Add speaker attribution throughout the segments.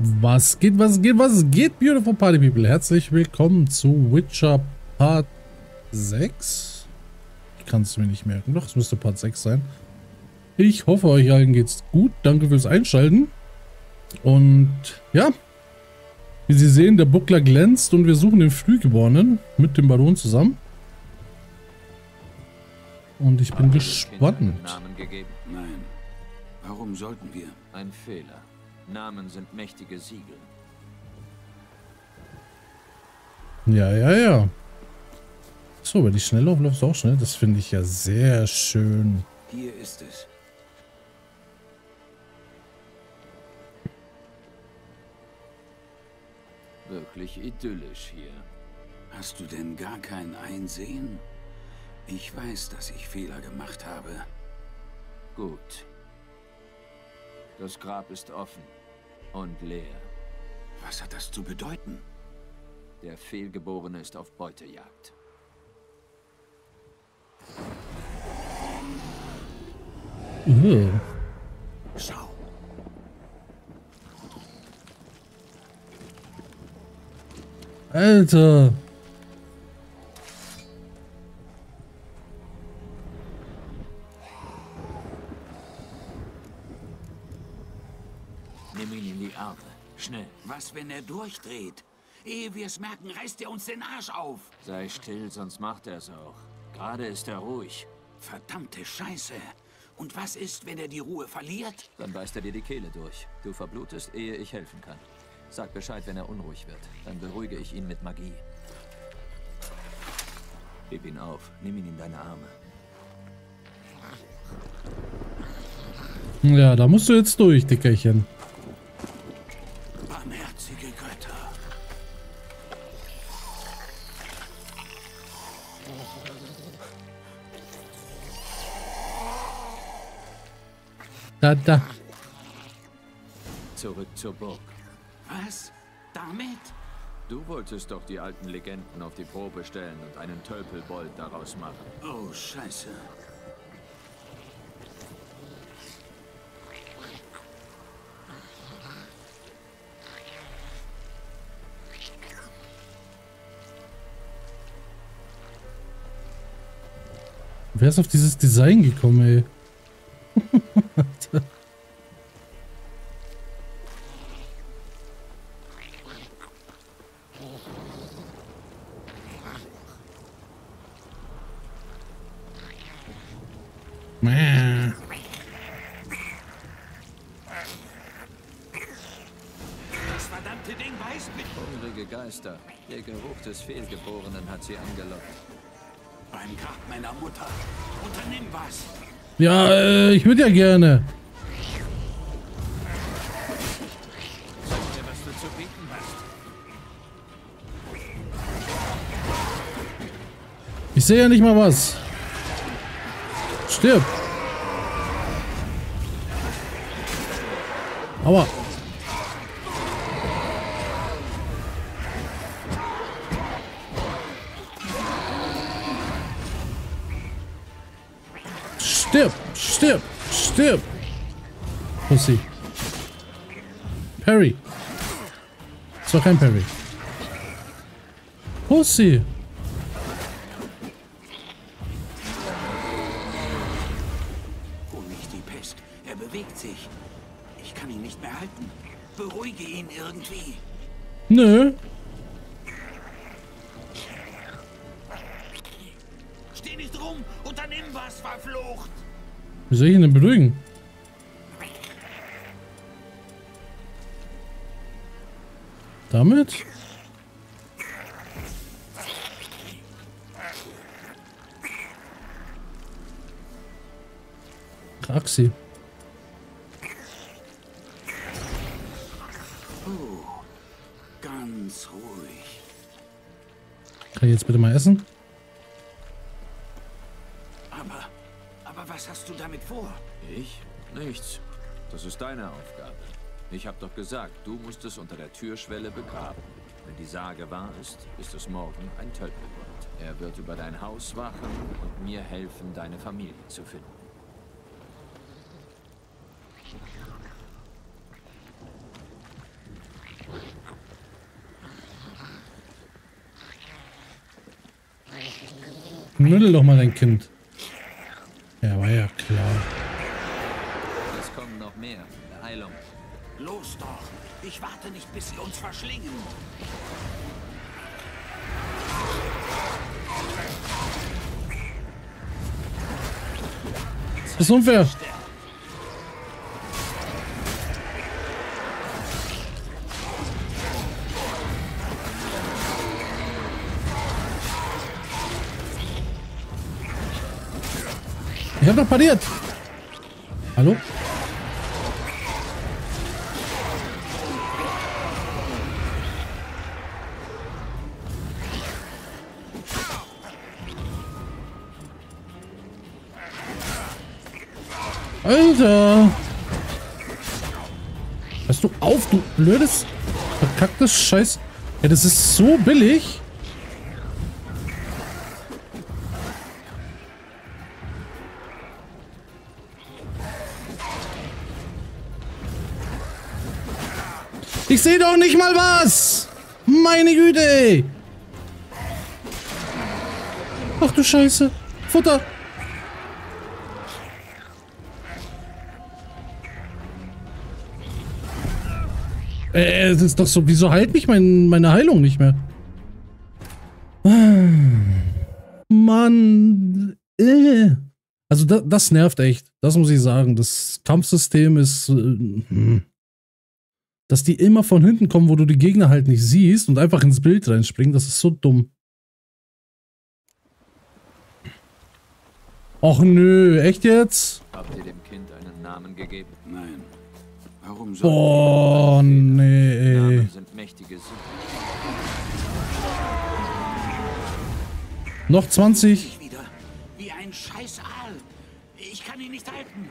Speaker 1: Was geht, beautiful Party People? Herzlich willkommen zu Witcher Part 6. Ich kann es mir nicht merken, doch, es müsste Part 6 sein. Ich hoffe, euch allen geht's gut. Danke fürs Einschalten. Und ja, wie Sie sehen, der Buckler glänzt und wir suchen den Frühgeborenen mit dem Baron zusammen. Und ich bin gespannt.
Speaker 2: Namen gegeben?
Speaker 3: Nein. Warum sollten wir?
Speaker 2: Ein Fehler. Namen sind mächtige Siegel.
Speaker 1: Ja. So, aber die Schnelllauflauf ist auch schnell. Das finde ich ja sehr schön.
Speaker 3: Hier ist es.
Speaker 2: Wirklich idyllisch hier.
Speaker 3: Hast du denn gar kein Einsehen? Ich weiß, dass ich Fehler gemacht habe.
Speaker 2: Gut. Das Grab ist offen und leer.
Speaker 3: Was hat das zu bedeuten?
Speaker 2: Der Fehlgeborene ist auf Beutejagd.
Speaker 3: Schau.
Speaker 1: Alter.
Speaker 2: Nimm ihn in die Arme. Schnell.
Speaker 3: Was, wenn er durchdreht? Ehe wir es merken, reißt er uns den Arsch auf.
Speaker 2: Sei still, sonst macht er es auch. Gerade ist er ruhig.
Speaker 3: Verdammte Scheiße. Und was ist, wenn er die Ruhe verliert?
Speaker 2: Dann beißt er dir die Kehle durch. Du verblutest, ehe ich helfen kann. Sag Bescheid, wenn er unruhig wird. Dann beruhige ich ihn mit Magie. Heb ihn auf. Nimm ihn in deine Arme.
Speaker 1: Ja, da musst du jetzt durch, Dickerchen.
Speaker 3: Barmherzige Götter.
Speaker 1: Da.
Speaker 2: Zurück zur Burg.
Speaker 3: Was? Damit?
Speaker 2: Du wolltest doch die alten Legenden auf die Probe stellen und einen Tölpelbold daraus machen.
Speaker 3: Oh, Scheiße.
Speaker 1: Wer ist auf dieses Design gekommen, ey?
Speaker 3: Das verdammte Ding beißt mich.
Speaker 2: Hungrige Geister. Der Geruch des Fehlgeborenen hat sie angelockt.
Speaker 3: Beim Grab meiner Mutter. Unternimm was.
Speaker 1: Ja, ich würde ja gerne.
Speaker 3: Sag mir, was du zu bieten hast.
Speaker 1: Ich sehe ja nicht mal was. Stirb. Aua. Stirb. Pussy. Parry. Das war kein Parry. Pussy.
Speaker 3: Hol mich die Pest. Er bewegt sich. Ich kann ihn nicht mehr halten. Beruhige ihn irgendwie.
Speaker 1: Nö.
Speaker 3: Steh nicht rum. Unternimm was, verflucht.
Speaker 1: Wie soll ich ihn denn beruhigen? Damit? Axi.
Speaker 3: Ganz ruhig.
Speaker 1: Kann ich jetzt bitte mal essen?
Speaker 3: Aber was hast du damit vor?
Speaker 2: Ich? Nichts. Das ist deine Aufgabe. Ich hab doch gesagt, du musst es unter der Türschwelle begraben. Wenn die Sage wahr ist, ist es morgen ein Tölpelbold. Er wird über dein Haus wachen und mir helfen, deine Familie zu finden.
Speaker 1: Knüttel doch mal dein Kind. Ja, war ja klar.
Speaker 2: Es kommen noch mehr. Beeilung.
Speaker 3: Los doch. Ich warte nicht, bis sie uns verschlingen.
Speaker 1: Das ist unfair. Ich hab doch pariert. Hallo? Alter! Hörst du auf, du blödes, verkacktes Scheiß. Ja, das ist so billig. Ich sehe doch nicht mal was! Meine Güte, ey! Ach du Scheiße! Futter! Es ist doch so, wieso heilt mich meine Heilung nicht mehr? Mann. Also das nervt echt. Das muss ich sagen. Das Kampfsystem ist... dass die immer von hinten kommen, wo du die Gegner halt nicht siehst und einfach ins Bild reinspringen, das ist so dumm. Och nö, echt jetzt?
Speaker 2: Habt ihr dem Kind einen Namen gegeben?
Speaker 3: Nein. Warum soll
Speaker 1: Oh nee.
Speaker 2: Namen sind mächtige Siegel.
Speaker 1: Noch 20.
Speaker 3: ich wieder? Wie ein scheiß Aal. Ich kann ihn nicht halten.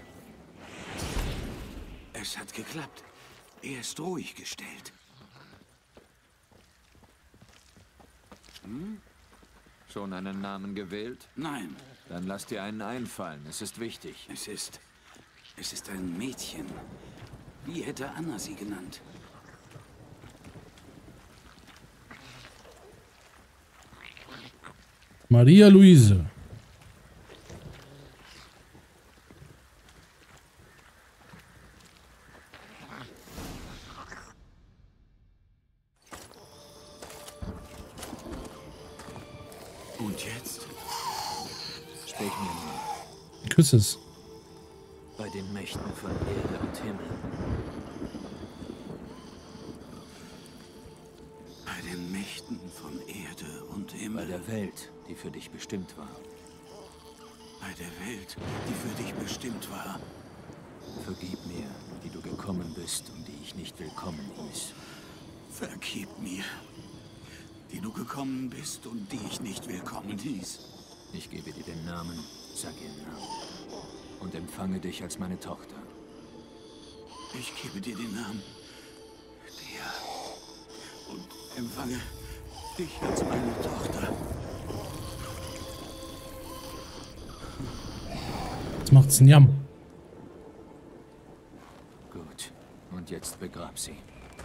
Speaker 3: Es hat geklappt. Er ist ruhig gestellt.
Speaker 2: Schon einen Namen gewählt?
Speaker 3: Nein,
Speaker 2: Dann lass dir einen einfallen. Es ist wichtig.
Speaker 3: es ist ein Mädchen. Wie hätte Anna sie genannt?
Speaker 1: Maria Luise.
Speaker 3: Und jetzt?
Speaker 2: Sprich mir nur.
Speaker 1: Küss es.
Speaker 2: Bei den Mächten von Erde und Himmel.
Speaker 3: Bei den Mächten von Erde und
Speaker 2: Bei
Speaker 3: Himmel.
Speaker 2: der Welt, die für dich bestimmt war.
Speaker 3: Bei der Welt, die für dich bestimmt war.
Speaker 2: Vergib mir, die du gekommen bist und die ich nicht willkommen hieß.
Speaker 3: Vergib mir, die du gekommen bist und die ich nicht willkommen hieß.
Speaker 2: Ich gebe dir den Namen, sag ihren Namen. Und empfange dich als meine Tochter.
Speaker 3: Ich gebe dir den Namen, dir, und empfange dich als meine Tochter.
Speaker 1: Jetzt macht's Njam.
Speaker 2: Gut. Und jetzt begrab sie.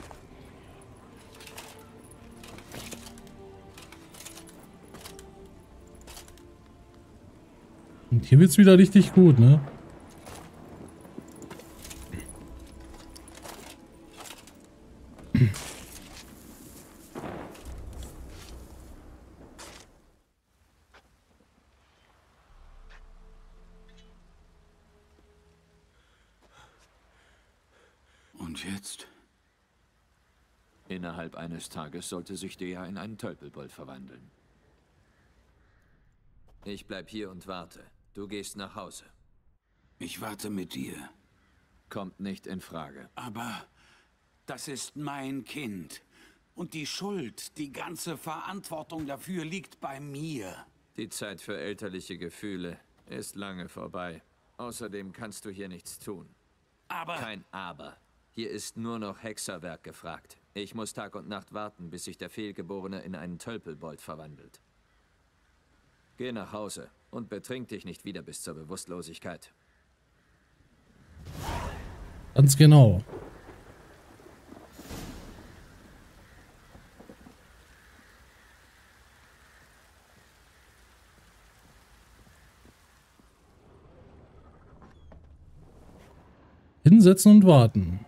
Speaker 1: Und hier wird's wieder richtig gut, ne?
Speaker 3: Und jetzt?
Speaker 2: Innerhalb eines Tages sollte sich der in einen Tölpelbold verwandeln. Ich bleib hier und warte. Du gehst nach Hause.
Speaker 3: Ich warte mit dir.
Speaker 2: Kommt nicht in Frage.
Speaker 3: Aber das ist mein Kind. Und die Schuld, die ganze Verantwortung dafür liegt bei mir.
Speaker 2: Die Zeit für elterliche Gefühle ist lange vorbei. Außerdem kannst du hier nichts tun.
Speaker 3: Aber...
Speaker 2: Kein Aber. Hier ist nur noch Hexerwerk gefragt. Ich muss Tag und Nacht warten, bis sich der Fehlgeborene in einen Tölpelbold verwandelt. Geh nach Hause und betrink dich nicht wieder bis zur Bewusstlosigkeit.
Speaker 1: Ganz genau. Hinsetzen und warten.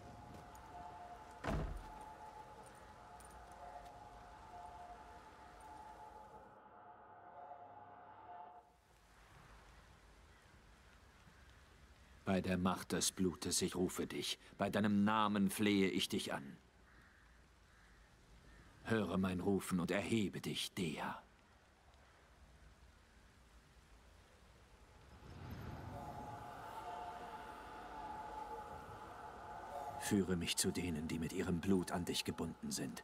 Speaker 2: Bei der Macht des Blutes, ich rufe dich. Bei deinem Namen flehe ich dich an. Höre mein Rufen und erhebe dich, Dea. Führe mich zu denen, die mit ihrem Blut an dich gebunden sind.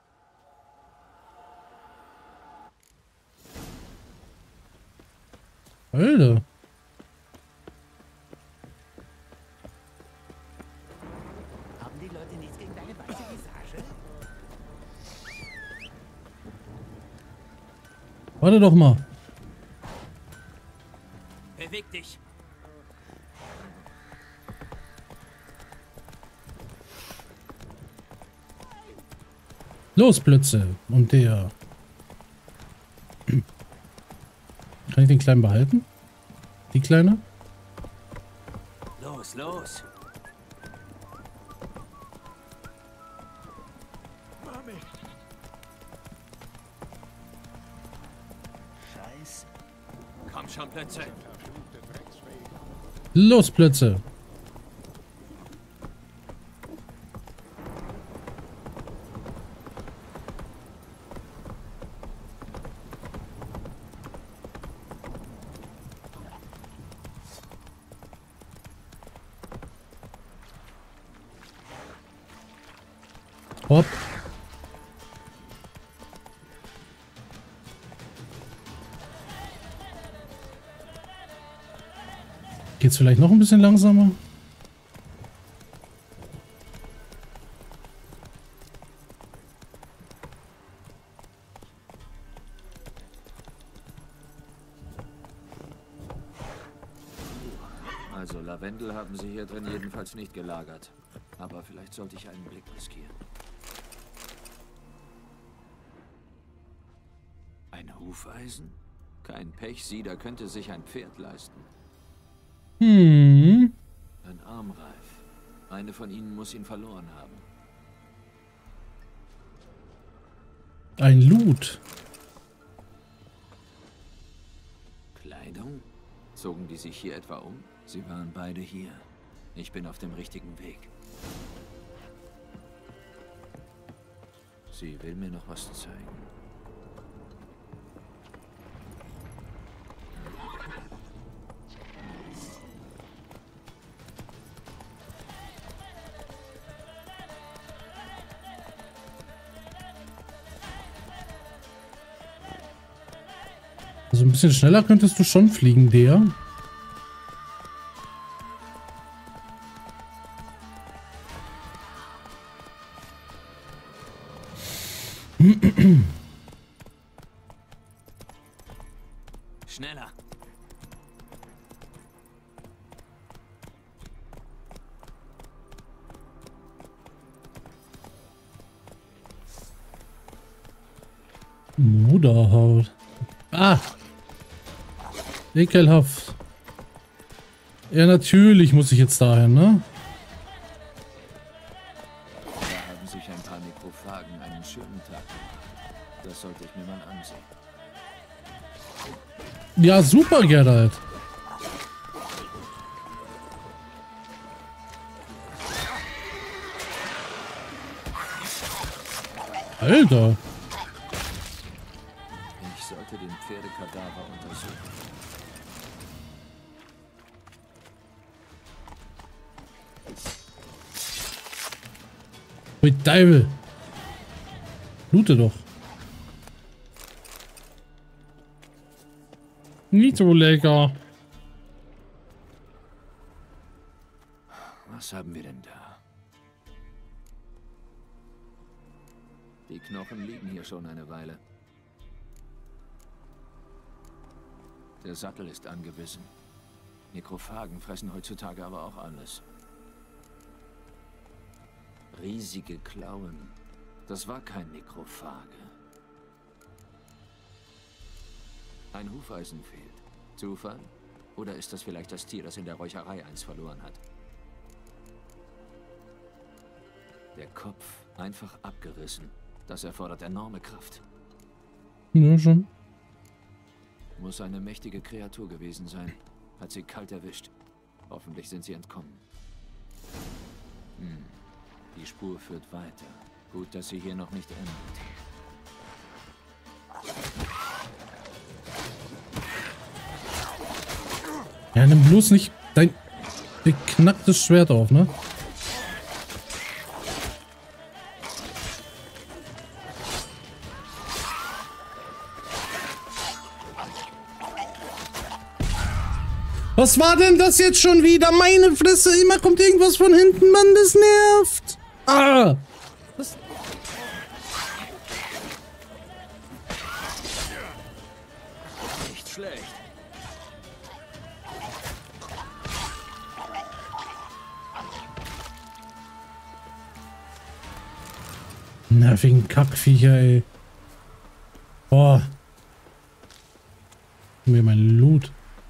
Speaker 1: Alter.
Speaker 3: Haben die Leute nichts gegen deine weiße Visage?
Speaker 1: Warte doch mal.
Speaker 3: Beweg dich.
Speaker 1: Los, Blötze. Und der. Kann ich den Kleinen behalten? Die Kleine?
Speaker 3: Los, los. Mami. Scheiß.
Speaker 2: Komm schon, Plötze.
Speaker 1: Los, Blötze. Hopp. Geht's vielleicht noch ein bisschen langsamer?
Speaker 2: Also Lavendel haben sie hier drin jedenfalls nicht gelagert. Aber vielleicht sollte ich einen Blick riskieren. Ein Hufeisen? Kein Pechsieder könnte sich ein Pferd leisten.
Speaker 1: Hm.
Speaker 2: Ein Armreif. Eine von ihnen muss ihn verloren haben.
Speaker 1: Ein Loot.
Speaker 2: Kleidung? Zogen die sich hier etwa um? Sie waren beide hier. Ich bin auf dem richtigen Weg. Sie will mir noch was zeigen.
Speaker 1: Also ein bisschen schneller könntest du schon fliegen, der.
Speaker 2: Schneller!
Speaker 1: Moderhaut. Ah! Ekelhaft. Ja, natürlich muss ich jetzt dahin, ne?
Speaker 2: Da haben sich ein paar Nekrophagen einen schönen Tag gemacht. Das sollte ich mir mal ansehen.
Speaker 1: Ja, super, Geralt. Alter.
Speaker 2: Ich sollte den Pferdekadaver untersuchen.
Speaker 1: Mit Teufel. Blute doch. Nicht so lecker.
Speaker 2: Was haben wir denn da? Die Knochen liegen hier schon eine Weile. Der Sattel ist angebissen. Nekrophagen fressen heutzutage aber auch alles. Riesige Klauen. Das war kein Nekrophage. Ein Hufeisen fehlt. Zufall? Oder ist das vielleicht das Tier, das in der Räucherei eins verloren hat? Der Kopf einfach abgerissen. Das erfordert enorme Kraft.
Speaker 1: Ja, schon.
Speaker 2: Muss eine mächtige Kreatur gewesen sein. Hat sie kalt erwischt. Hoffentlich sind sie entkommen. Die Spur führt weiter. Gut, dass sie hier noch nicht endet.
Speaker 1: Ja, nimm bloß nicht dein beknacktes Schwert auf, ne? Was war denn das jetzt schon wieder? Meine Fresse, immer kommt irgendwas von hinten, Mann, das nervt. Ah! Was?
Speaker 2: Nicht schlecht.
Speaker 1: Na, wegen Kackviecher, ey. Boah. Mir mein Loot.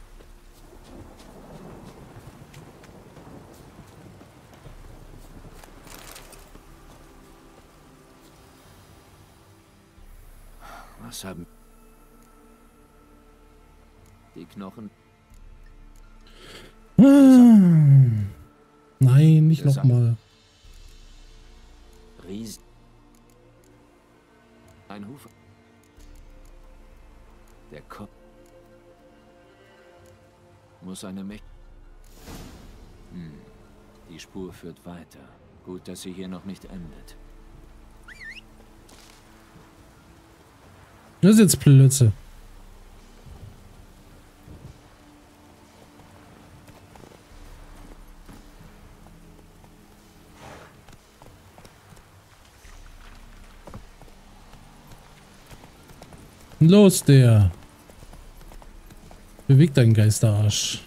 Speaker 2: Was haben die Knochen?
Speaker 1: Nein, nicht nochmal.
Speaker 2: Riesen. Ein Hufer. Der Kopf. Muss eine mächtige. Die Spur führt weiter. Gut, dass sie hier noch nicht endet.
Speaker 1: Das ist jetzt Plötze. Los, der. Beweg deinen Geisterarsch.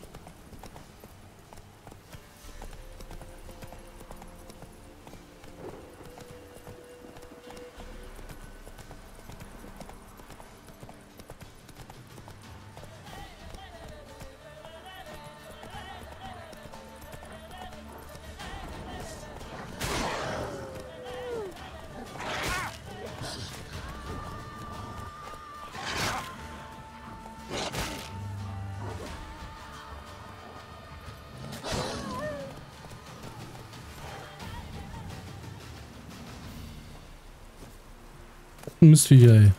Speaker 1: Mistviecher, ey.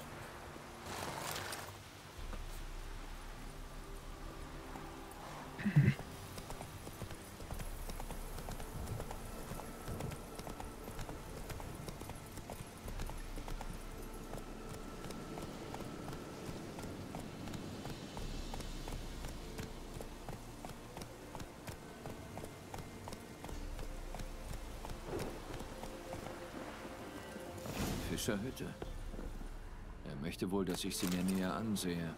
Speaker 2: Fischerhütte. Er möchte wohl, dass ich sie mir näher ansehe.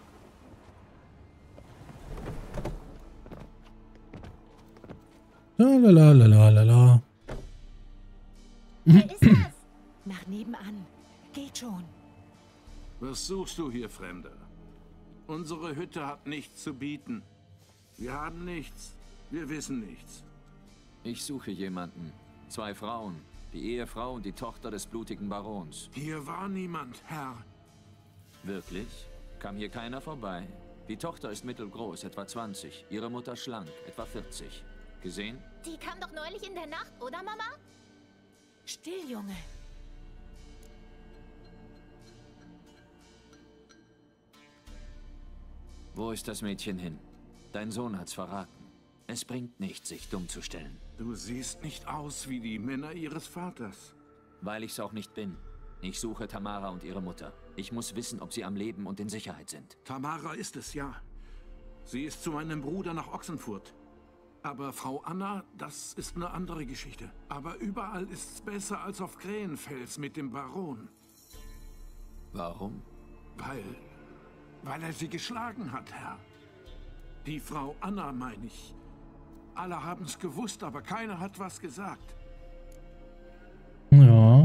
Speaker 1: Lalalala.
Speaker 4: Wer ist das? Nach nebenan. Geht schon.
Speaker 3: Was suchst du hier, Fremder? Unsere Hütte hat nichts zu bieten. Wir haben nichts. Wir wissen nichts.
Speaker 2: Ich suche jemanden. 2 Frauen. Die Ehefrau und die Tochter des blutigen Barons.
Speaker 3: Hier war niemand, Herr.
Speaker 2: Wirklich? Kam hier keiner vorbei? Die Tochter ist mittelgroß, etwa 20. Ihre Mutter schlank, etwa 40. Gesehen?
Speaker 4: Die kam doch neulich in der Nacht, oder Mama? Still, Junge.
Speaker 2: Wo ist das Mädchen hin? Dein Sohn hat's verraten. Es bringt nichts, sich dumm zu stellen.
Speaker 3: Du siehst nicht aus wie die Männer ihres Vaters.
Speaker 2: Weil ich's auch nicht bin. Ich suche Tamara und ihre Mutter. Ich muss wissen, ob sie am Leben und in Sicherheit sind.
Speaker 3: Tamara ist es, ja. Sie ist zu meinem Bruder nach Ochsenfurt. Aber Frau Anna, das ist eine andere Geschichte. Aber überall ist's besser als auf Krähenfels mit dem Baron.
Speaker 2: Warum?
Speaker 3: Weil er sie geschlagen hat, Herr. Die Frau Anna, meine ich. Alle haben's gewusst, aber keiner hat was gesagt.
Speaker 1: Ja.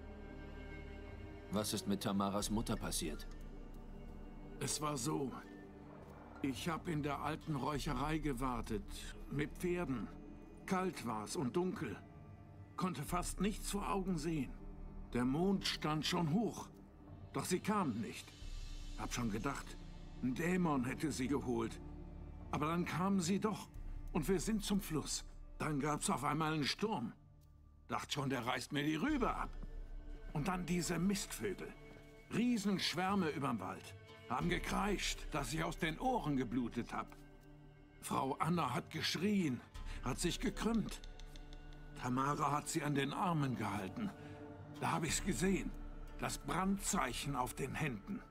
Speaker 2: Was ist mit Tamaras Mutter passiert?
Speaker 3: Es war so. Ich habe in der alten Räucherei gewartet. Mit Pferden. Kalt war's und dunkel. konnte fast nichts vor Augen sehen. Der Mond stand schon hoch, doch sie kamen nicht. Hab schon gedacht, ein Dämon hätte sie geholt. Aber dann kamen sie doch und wir sind zum Fluss. Dann gab's auf einmal einen Sturm. Dacht schon, der reißt mir die Rübe ab. Und dann diese Mistvögel. Riesenschwärme überm Wald. Haben gekreischt, dass ich aus den Ohren geblutet hab. Frau Anna hat geschrien, hat sich gekrümmt. Tamara hat sie an den Armen gehalten. Da habe ich's gesehen. Das Brandzeichen auf den Händen.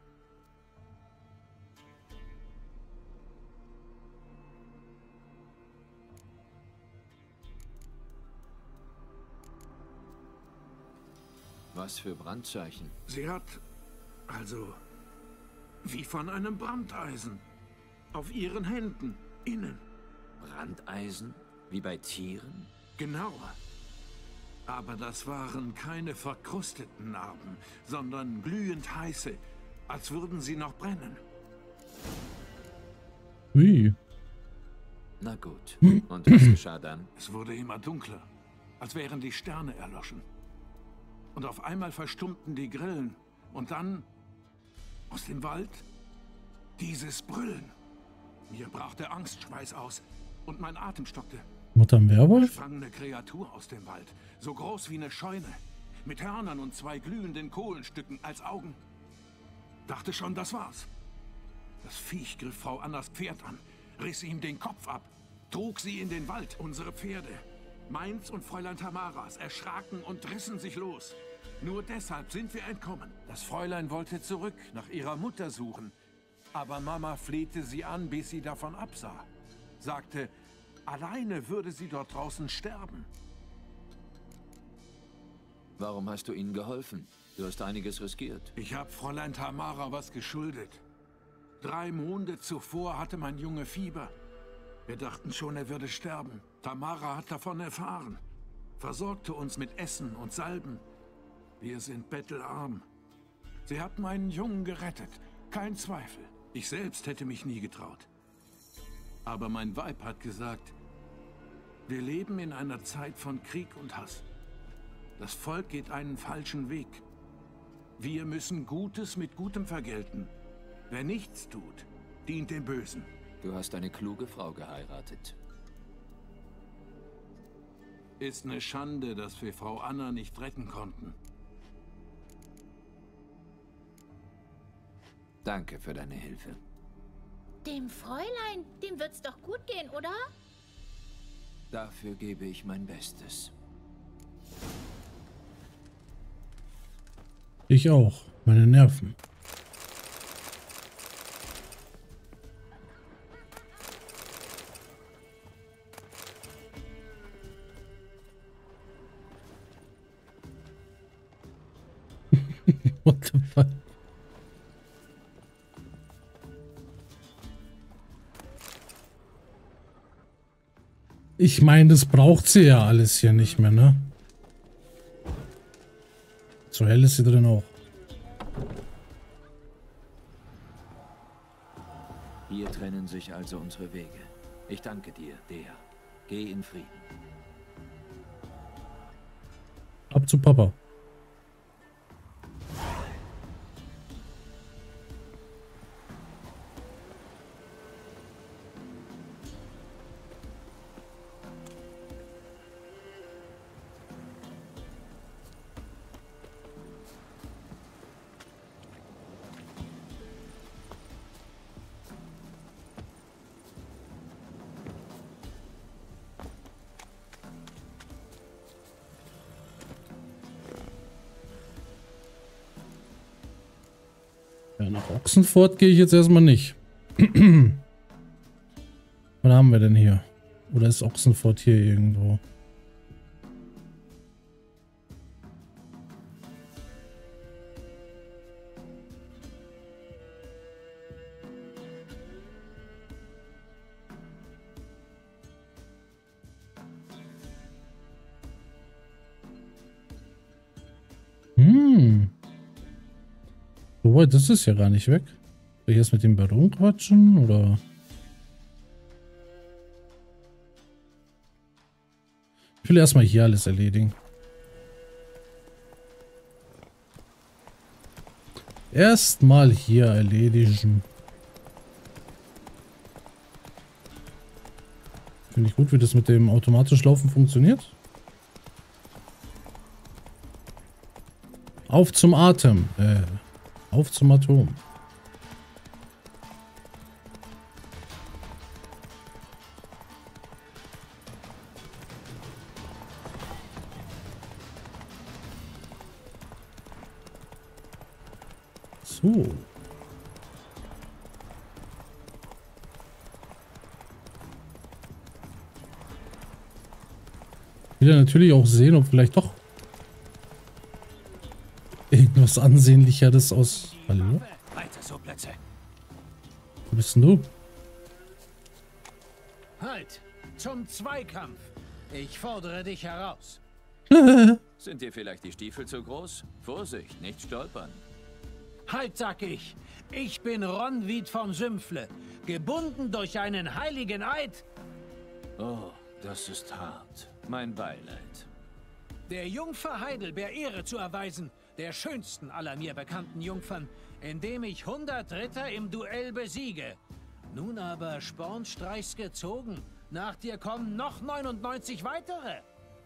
Speaker 2: Was für Brandzeichen?
Speaker 3: Sie hat, also, wie von einem Brandeisen. Auf ihren Händen, innen.
Speaker 2: Brandeisen? Wie bei Tieren?
Speaker 3: Genau. Aber das waren keine verkrusteten Narben, sondern glühend heiße, als würden sie noch brennen.
Speaker 1: Ui.
Speaker 2: Na gut. Und was geschah dann?
Speaker 3: Es wurde immer dunkler, als wären die Sterne erloschen. Und auf einmal verstummten die Grillen. Und dann, aus dem Wald, dieses Brüllen. Mir brach der Angstschweiß aus und mein Atem stockte.
Speaker 1: Mutter im Werwolf?
Speaker 3: Sprang eine Kreatur aus dem Wald, so groß wie eine Scheune, mit Hörnern und 2 glühenden Kohlenstücken als Augen. Dachte schon, das war's. Das Viech griff Frau Annas Pferd an, riss ihm den Kopf ab, trug sie in den Wald. Unsere Pferde, meins und Fräulein Tamaras, erschraken und rissen sich los. Nur deshalb sind wir entkommen. Das Fräulein wollte zurück nach ihrer Mutter suchen, aber Mama flehte sie an, bis sie davon absah. Sagte, alleine würde sie dort draußen sterben.
Speaker 2: Warum hast du ihnen geholfen? Du hast einiges riskiert.
Speaker 3: Ich habe Fräulein Tamara was geschuldet. 3 Monde zuvor hatte mein Junge Fieber. Wir dachten schon, er würde sterben. Tamara hat davon erfahren. Versorgte uns mit Essen und Salben. Wir sind bettelarm. Sie hat meinen Jungen gerettet. Kein Zweifel. Ich selbst hätte mich nie getraut. Aber mein Weib hat gesagt, wir leben in einer Zeit von Krieg und Hass. Das Volk geht einen falschen Weg. Wir müssen Gutes mit Gutem vergelten. Wer nichts tut, dient dem Bösen.
Speaker 2: Du hast eine kluge Frau geheiratet.
Speaker 3: Ist eine Schande, dass wir Frau Anna nicht retten konnten.
Speaker 2: Danke für deine Hilfe.
Speaker 4: Dem Fräulein, dem wird's doch gut gehen, oder?
Speaker 2: Dafür gebe ich mein Bestes.
Speaker 1: Ich auch. Meine Nerven. What the fuck? Ich meine, das braucht sie ja alles hier nicht mehr, ne? So hell ist sie drin auch.
Speaker 2: Hier trennen sich also unsere Wege. Ich danke dir, Dea. Geh in Frieden.
Speaker 1: Ab zu Papa. Ja, nach Ochsenfurt gehe ich jetzt erstmal nicht. Was haben wir denn hier? Oder ist Ochsenfurt hier irgendwo? Wobei, das ist ja gar nicht weg. Soll ich jetzt mit dem Baron quatschen, oder? Ich will erstmal hier alles erledigen. erstmal hier erledigen. Finde ich gut, wie das mit dem automatisch Laufen funktioniert. Auf zum Atem. Auf zum Atom. So. Ich will ja natürlich auch sehen, ob vielleicht doch irgendwas Ansehnlicheres aus... Hallo?
Speaker 5: Weiter so, Plätze.
Speaker 1: Wo bist denn du?
Speaker 5: Halt! Zum Zweikampf! Ich fordere dich heraus.
Speaker 2: Sind dir vielleicht die Stiefel zu groß? Vorsicht, nicht stolpern.
Speaker 5: Halt, sag ich! Ich bin Ronwied von Sümpfle, gebunden durch einen heiligen Eid.
Speaker 2: Oh, das ist hart. Mein Beileid.
Speaker 5: Der Jungfer Heidelbeer Ehre zu erweisen, der schönsten aller mir bekannten Jungfern, indem ich 100 Ritter im Duell besiege. Nun aber Spornstreichs gezogen. Nach dir kommen noch 99 weitere.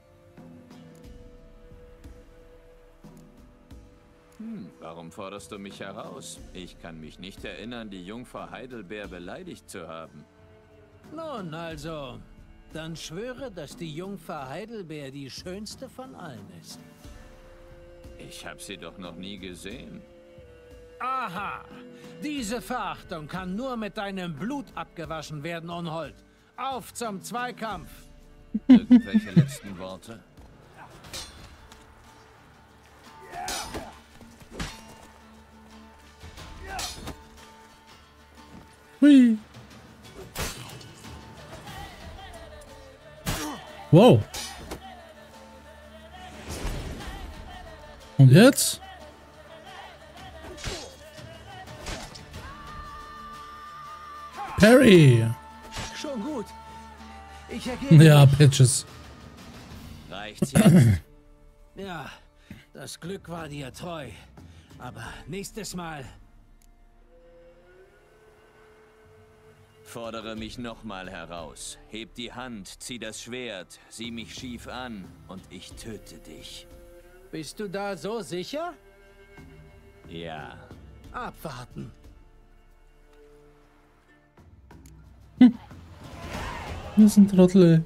Speaker 2: Warum forderst du mich heraus? Ich kann mich nicht erinnern, die Jungfer Heidelbeer beleidigt zu haben.
Speaker 5: Nun also, dann schwöre, dass die Jungfer Heidelbeer die schönste von allen ist.
Speaker 2: Ich habe sie doch noch nie gesehen.
Speaker 5: Aha! Diese Verachtung kann nur mit deinem Blut abgewaschen werden, Unhold. Auf zum Zweikampf!
Speaker 2: Irgendwelche letzten Worte?
Speaker 1: Hui. Wow. Und jetzt? Parry.
Speaker 5: Schon gut. Ich ergebe
Speaker 1: Ja,
Speaker 5: mich.
Speaker 1: Patches.
Speaker 2: Reicht's jetzt?
Speaker 5: Ja, das Glück war dir treu. Aber nächstes Mal...
Speaker 2: Fordere mich nochmal heraus. Heb die Hand, zieh das Schwert, sieh mich schief an und ich töte dich.
Speaker 5: Bist du da so sicher?
Speaker 2: Ja.
Speaker 5: Abwarten.
Speaker 1: Das ist ein Trottel, ey.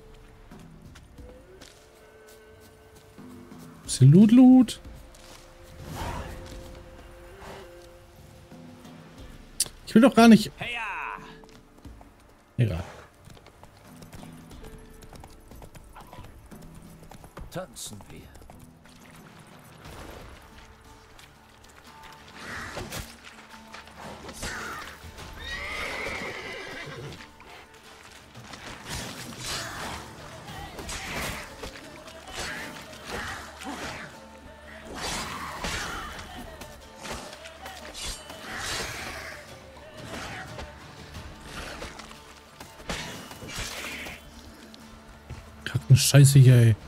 Speaker 1: Bisschen Loot. Ich will doch gar nicht...
Speaker 2: Heya!
Speaker 1: Egal.
Speaker 2: Tanzen wir.
Speaker 1: Scheiße hier, ey.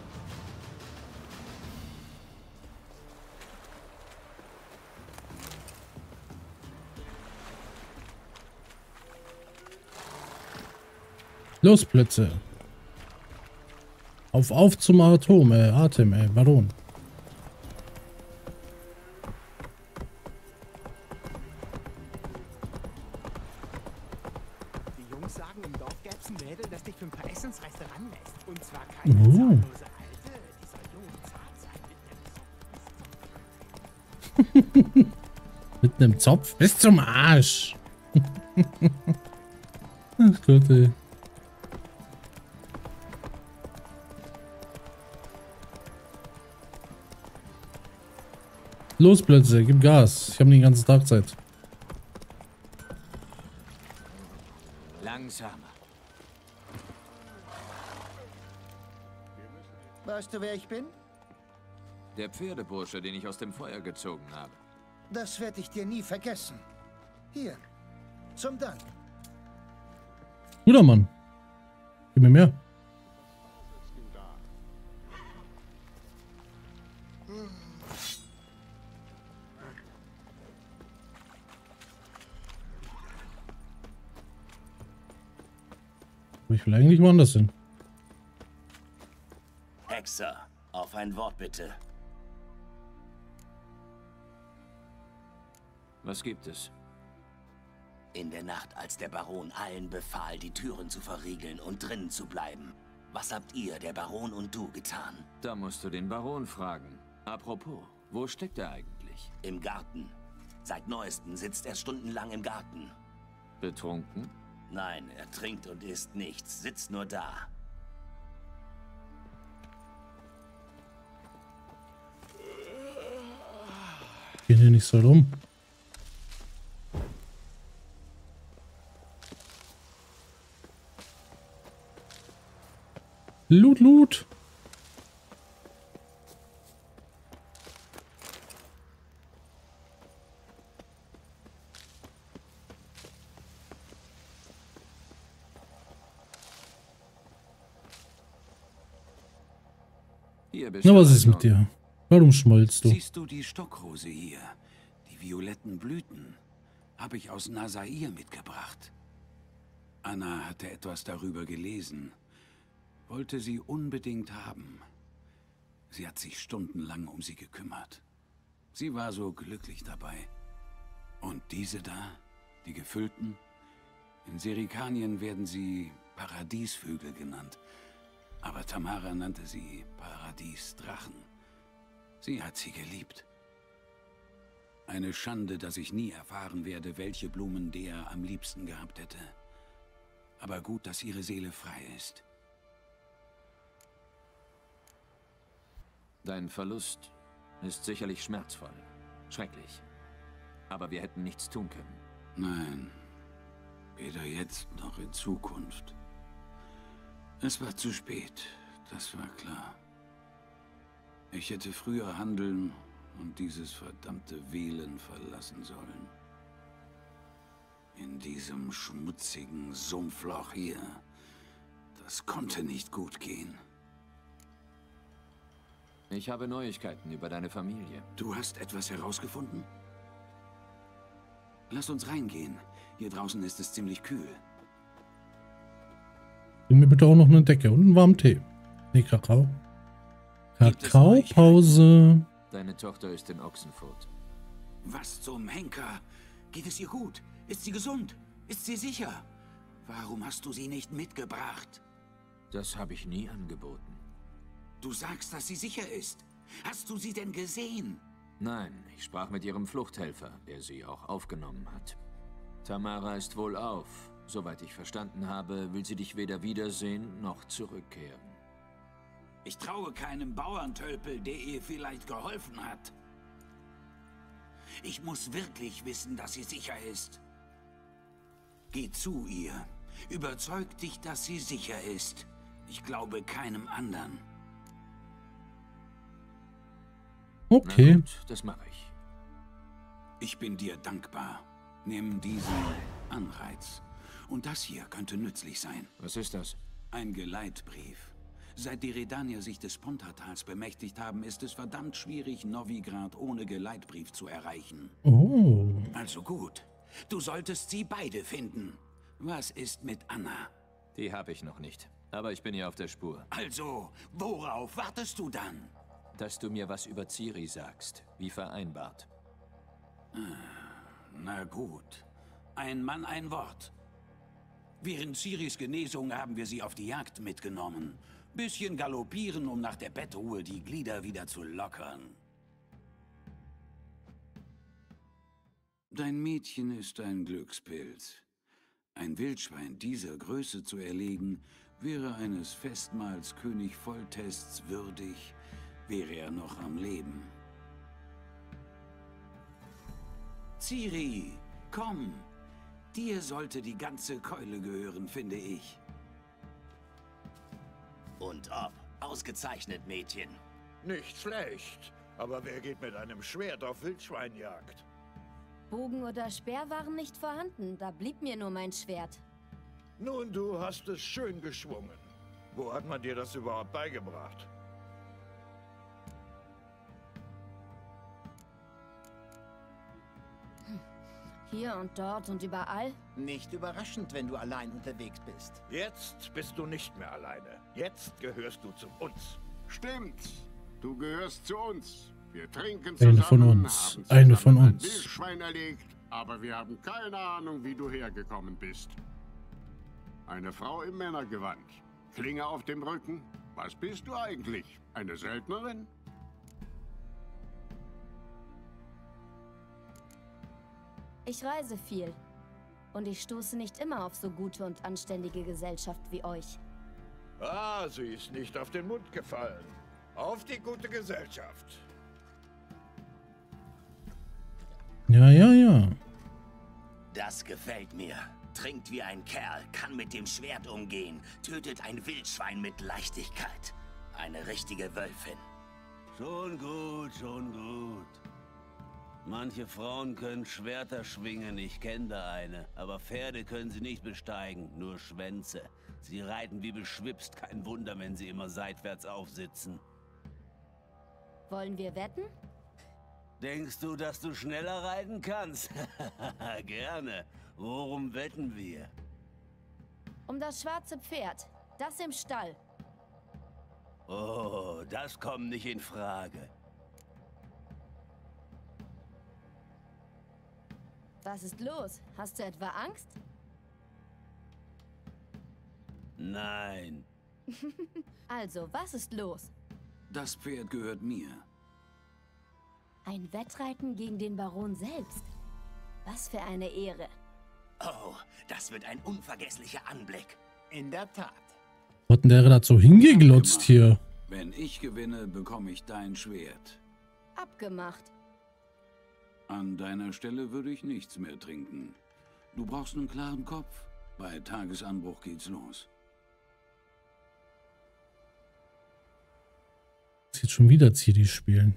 Speaker 1: Los, Plätze. Auf zum Atom, Atem, Baron.
Speaker 6: Die Jungs sagen, im Dorf gäb's ein Mädel, das dich für ein paar Essensreste ranlässt. Und zwar keine zahllose Alte, die soll jung und zart sein.
Speaker 1: Mit einem Zopf bis zum Arsch. Ach Gott, ey. Los, Blödsinn, gib Gas. Ich habe den ganzen Tag Zeit.
Speaker 2: Langsamer.
Speaker 7: Weißt du, wer ich bin?
Speaker 2: Der Pferdebursche, den ich aus dem Feuer gezogen habe.
Speaker 7: Das werde ich dir nie vergessen. Hier, zum Dank.
Speaker 1: Guter Mann. Gib mir mehr. will eigentlich woanders hin.
Speaker 8: Hexer, auf ein Wort bitte.
Speaker 2: Was gibt es?
Speaker 8: In der Nacht, als der Baron allen befahl, die Türen zu verriegeln und drinnen zu bleiben. Was habt ihr, der Baron und du, getan?
Speaker 2: Da musst du den Baron fragen. Apropos, wo steckt er eigentlich?
Speaker 8: Im Garten. Seit Neuestem sitzt er stundenlang im Garten.
Speaker 2: Betrunken?
Speaker 8: Nein, er trinkt und isst nichts, sitzt nur da.
Speaker 1: Geh hier nicht so rum. Loot, Loot.
Speaker 2: Hier bist
Speaker 1: Na,
Speaker 2: du
Speaker 1: was ist
Speaker 2: also.
Speaker 1: mit dir? Warum schmollst du?
Speaker 3: Siehst du die Stockrose hier? Die violetten Blüten habe ich aus Nasair mitgebracht. Anna hatte etwas darüber gelesen. Wollte sie unbedingt haben. Sie hat sich stundenlang um sie gekümmert. Sie war so glücklich dabei. Und diese da, die gefüllten? In Serikanien werden sie Paradiesvögel genannt. Aber Tamara nannte sie Paradiesdrachen. Sie hat sie geliebt. Eine Schande, dass ich nie erfahren werde, welche Blumen der am liebsten gehabt hätte. Aber gut, dass ihre Seele frei ist.
Speaker 2: Dein Verlust ist sicherlich schmerzvoll. Schrecklich. Aber wir hätten nichts tun können.
Speaker 3: Nein, weder jetzt noch in Zukunft. Es war zu spät, das war klar. Ich hätte früher handeln und dieses verdammte Wählen verlassen sollen. In diesem schmutzigen Sumpfloch hier. Das konnte nicht gut gehen.
Speaker 2: Ich habe Neuigkeiten über deine Familie.
Speaker 3: Du hast etwas herausgefunden? Lass uns reingehen. Hier draußen ist es ziemlich kühl.
Speaker 1: Bring mir bitte auch noch eine Decke und einen warmen Tee. Nee, Kakao. Kakaopause.
Speaker 2: Deine Tochter ist in Ochsenfurt.
Speaker 3: Was zum Henker? Geht es ihr gut? Ist sie gesund? Ist sie sicher? Warum hast du sie nicht mitgebracht?
Speaker 2: Das habe ich nie angeboten.
Speaker 3: Du sagst, dass sie sicher ist. Hast du sie denn gesehen?
Speaker 2: Nein, ich sprach mit ihrem Fluchthelfer, der sie auch aufgenommen hat. Tamara ist wohlauf. Soweit ich verstanden habe, will sie dich weder wiedersehen noch zurückkehren.
Speaker 3: Ich traue keinem Bauerntölpel, der ihr vielleicht geholfen hat. Ich muss wirklich wissen, dass sie sicher ist. Geh zu ihr. Überzeug dich, dass sie sicher ist. Ich glaube keinem anderen.
Speaker 1: Okay.
Speaker 2: Na gut, das mache ich.
Speaker 3: Ich bin dir dankbar. Nimm diesen Anreiz. Und das hier könnte nützlich sein.
Speaker 2: Was ist das?
Speaker 3: Ein Geleitbrief. Seit die Redanier sich des Pontatals bemächtigt haben, ist es verdammt schwierig, Novigrad ohne Geleitbrief zu erreichen.
Speaker 1: Oh.
Speaker 3: Also gut. Du solltest sie beide finden. Was ist mit Anna?
Speaker 2: Die habe ich noch nicht. Aber ich bin ihr auf der Spur.
Speaker 3: Also, worauf wartest du dann?
Speaker 2: Dass du mir was über Ciri sagst, wie vereinbart.
Speaker 3: Na gut. Ein Mann, ein Wort. Während Ciris Genesung haben wir sie auf die Jagd mitgenommen. Bisschen galoppieren, um nach der Bettruhe die Glieder wieder zu lockern. Dein Mädchen ist ein Glückspilz. Ein Wildschwein dieser Größe zu erlegen, wäre eines Festmahls König Foltests würdig, wäre er noch am Leben. Ciri, komm! Dir sollte die ganze Keule gehören, finde ich.
Speaker 8: Und ob. Ausgezeichnet, Mädchen.
Speaker 9: Nicht schlecht. Aber wer geht mit einem Schwert auf Wildschweinjagd?
Speaker 10: Bogen oder Speer waren nicht vorhanden, da blieb mir nur mein Schwert.
Speaker 9: Nun, du hast es schön geschwungen. Wo hat man dir das überhaupt beigebracht?
Speaker 10: Hier und dort und überall?
Speaker 6: Nicht überraschend, wenn du allein unterwegs bist.
Speaker 9: Jetzt bist du nicht mehr alleine. Jetzt gehörst du zu uns.
Speaker 11: Stimmt. Du gehörst zu uns. Wir trinken
Speaker 1: Eine
Speaker 11: zusammen,
Speaker 1: von uns.
Speaker 11: haben
Speaker 1: Eine von
Speaker 11: zusammen ein
Speaker 1: uns.
Speaker 11: Wildschwein erlegt, aber wir haben keine Ahnung, wie du hergekommen bist. Eine Frau im Männergewand. Klinge auf dem Rücken. Was bist du eigentlich? Eine Söldnerin?
Speaker 10: Ich reise viel. Und ich stoße nicht immer auf so gute und anständige Gesellschaft wie euch.
Speaker 9: Ah, sie ist nicht auf den Mund gefallen. Auf die gute Gesellschaft.
Speaker 1: Ja, ja, ja.
Speaker 8: Das gefällt mir. Trinkt wie ein Kerl, kann mit dem Schwert umgehen, tötet ein Wildschwein mit Leichtigkeit. Eine richtige Wölfin.
Speaker 12: Schon gut, schon gut. Manche Frauen können Schwerter schwingen, ich kenne da eine. Aber Pferde können sie nicht besteigen, nur Schwänze. Sie reiten wie beschwipst, kein Wunder, wenn sie immer seitwärts aufsitzen.
Speaker 10: Wollen wir wetten?
Speaker 12: Denkst du, dass du schneller reiten kannst? Gerne. Worum wetten wir?
Speaker 10: Um das schwarze Pferd. Das im Stall.
Speaker 12: Oh, das kommt nicht in Frage.
Speaker 10: Was ist los? Hast du etwa Angst?
Speaker 12: Nein.
Speaker 10: Also, was ist los?
Speaker 13: Das Pferd gehört mir.
Speaker 10: Ein Wettreiten gegen den Baron selbst. Was für eine Ehre.
Speaker 8: Oh, das wird ein unvergesslicher Anblick.
Speaker 6: In der Tat.
Speaker 1: Wo hat denn der dazu hingeglotzt hier?
Speaker 13: Wenn ich gewinne, bekomme ich dein Schwert.
Speaker 10: Abgemacht.
Speaker 13: An deiner Stelle würde ich nichts mehr trinken. Du brauchst einen klaren Kopf. Bei Tagesanbruch geht's los.
Speaker 1: Jetzt schon wieder CD spielen.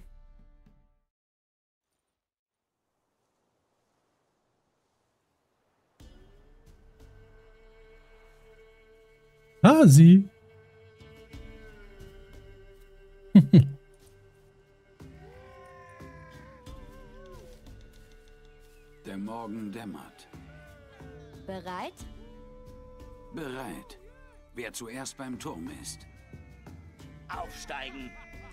Speaker 1: Hasi.
Speaker 13: Der Morgen dämmert.
Speaker 10: Bereit?
Speaker 13: Bereit. Wer zuerst beim Turm ist.
Speaker 8: Aufsteigen!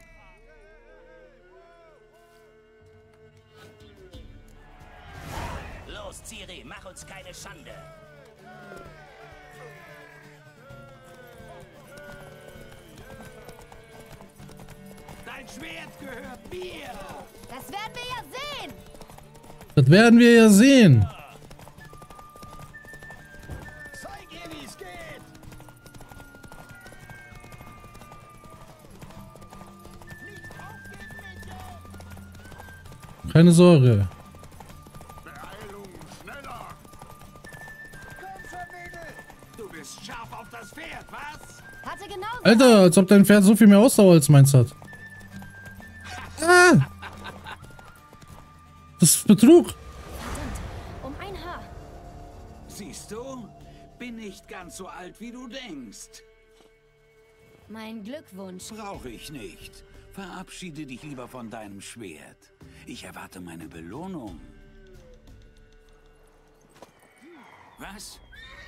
Speaker 8: Los, Ciri, mach uns keine Schande!
Speaker 5: Dein Schwert gehört mir!
Speaker 10: Das werden wir ja sehen!
Speaker 1: Das werden wir ja sehen.
Speaker 5: Zeig ihr, wie es geht!
Speaker 1: Keine Sorge.
Speaker 11: Beeilung, schneller!
Speaker 5: Komm schon, Mädel! Du bist scharf auf das Pferd, was?
Speaker 10: Hatte genauso.
Speaker 1: Alter, als ob dein Pferd so viel mehr Ausdauer als meins hat. Ah! Das ist Betrug.
Speaker 10: Verdammt, um ein Haar.
Speaker 13: Siehst du? Bin nicht ganz so alt, wie du denkst.
Speaker 10: Mein Glückwunsch.
Speaker 13: Brauche ich nicht. Verabschiede dich lieber von deinem Schwert. Ich erwarte meine Belohnung. Was?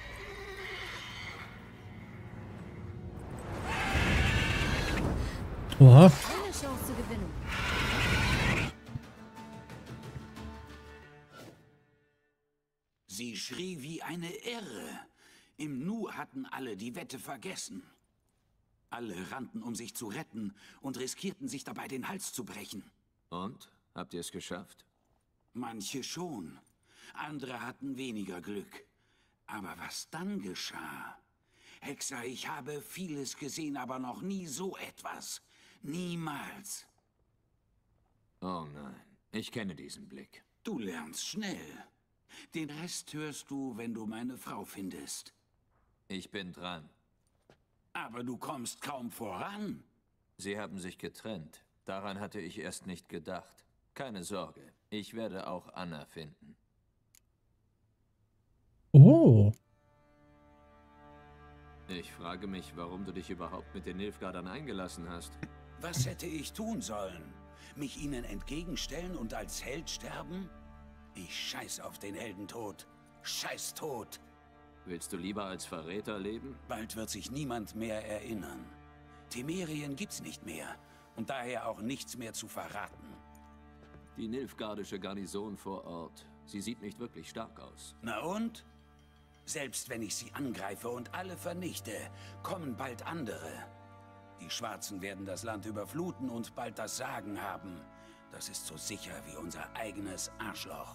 Speaker 1: Oha.
Speaker 10: Eine Chance zu gewinnen.
Speaker 13: Sie schrie wie eine Irre. Im Nu hatten alle die Wette vergessen. Alle rannten, um sich zu retten und riskierten sich dabei, den Hals zu brechen.
Speaker 2: Und? Habt ihr es geschafft?
Speaker 13: Manche schon. Andere hatten weniger Glück. Aber was dann geschah? Hexer, ich habe vieles gesehen, aber noch nie so etwas. Niemals.
Speaker 2: Oh nein, ich kenne diesen Blick.
Speaker 13: Du lernst schnell. Den Rest hörst du, wenn du meine Frau findest.
Speaker 2: Ich bin dran.
Speaker 13: Aber du kommst kaum voran.
Speaker 2: Sie haben sich getrennt. Daran hatte ich erst nicht gedacht. Keine Sorge, ich werde auch Anna finden.
Speaker 1: Oh.
Speaker 2: Ich frage mich, warum du dich überhaupt mit den Nilfgaardern eingelassen hast.
Speaker 13: Was hätte ich tun sollen? Mich ihnen entgegenstellen und als Held sterben? Ich scheiß auf den Heldentod. Scheiß tot.
Speaker 2: Willst du lieber als Verräter leben?
Speaker 13: Bald wird sich niemand mehr erinnern. Temerien gibt's nicht mehr und daher auch nichts mehr zu verraten.
Speaker 2: Die nilfgaardische Garnison vor Ort. Sie sieht nicht wirklich stark aus.
Speaker 13: Na und? Selbst wenn ich sie angreife und alle vernichte, kommen bald andere. Die Schwarzen werden das Land überfluten und bald das Sagen haben. Das ist so sicher wie unser eigenes Arschloch.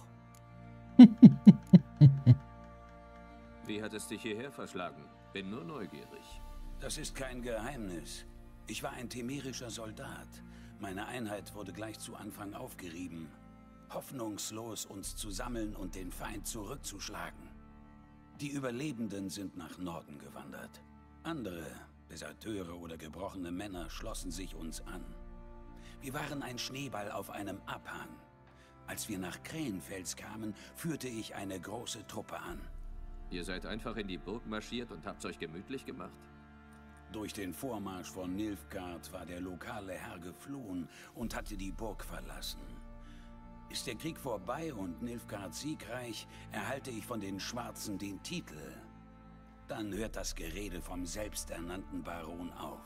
Speaker 2: Wie hat es dich hierher verschlagen? Bin nur neugierig.
Speaker 13: Das ist kein Geheimnis. Ich war ein temerischer Soldat. Meine Einheit wurde gleich zu Anfang aufgerieben. Hoffnungslos, uns zu sammeln und den Feind zurückzuschlagen. Die Überlebenden sind nach Norden gewandert. Andere, Deserteure oder gebrochene Männer, schlossen sich uns an. Wir waren ein Schneeball auf einem Abhang. Als wir nach Krähenfels kamen, führte ich eine große Truppe an.
Speaker 2: Ihr seid einfach in die Burg marschiert und habt's euch gemütlich gemacht?
Speaker 13: Durch den Vormarsch von Nilfgaard war der lokale Herr geflohen und hatte die Burg verlassen. Ist der Krieg vorbei und Nilfgaard siegreich, erhalte ich von den Schwarzen den Titel. Dann hört das Gerede vom selbsternannten Baron auf.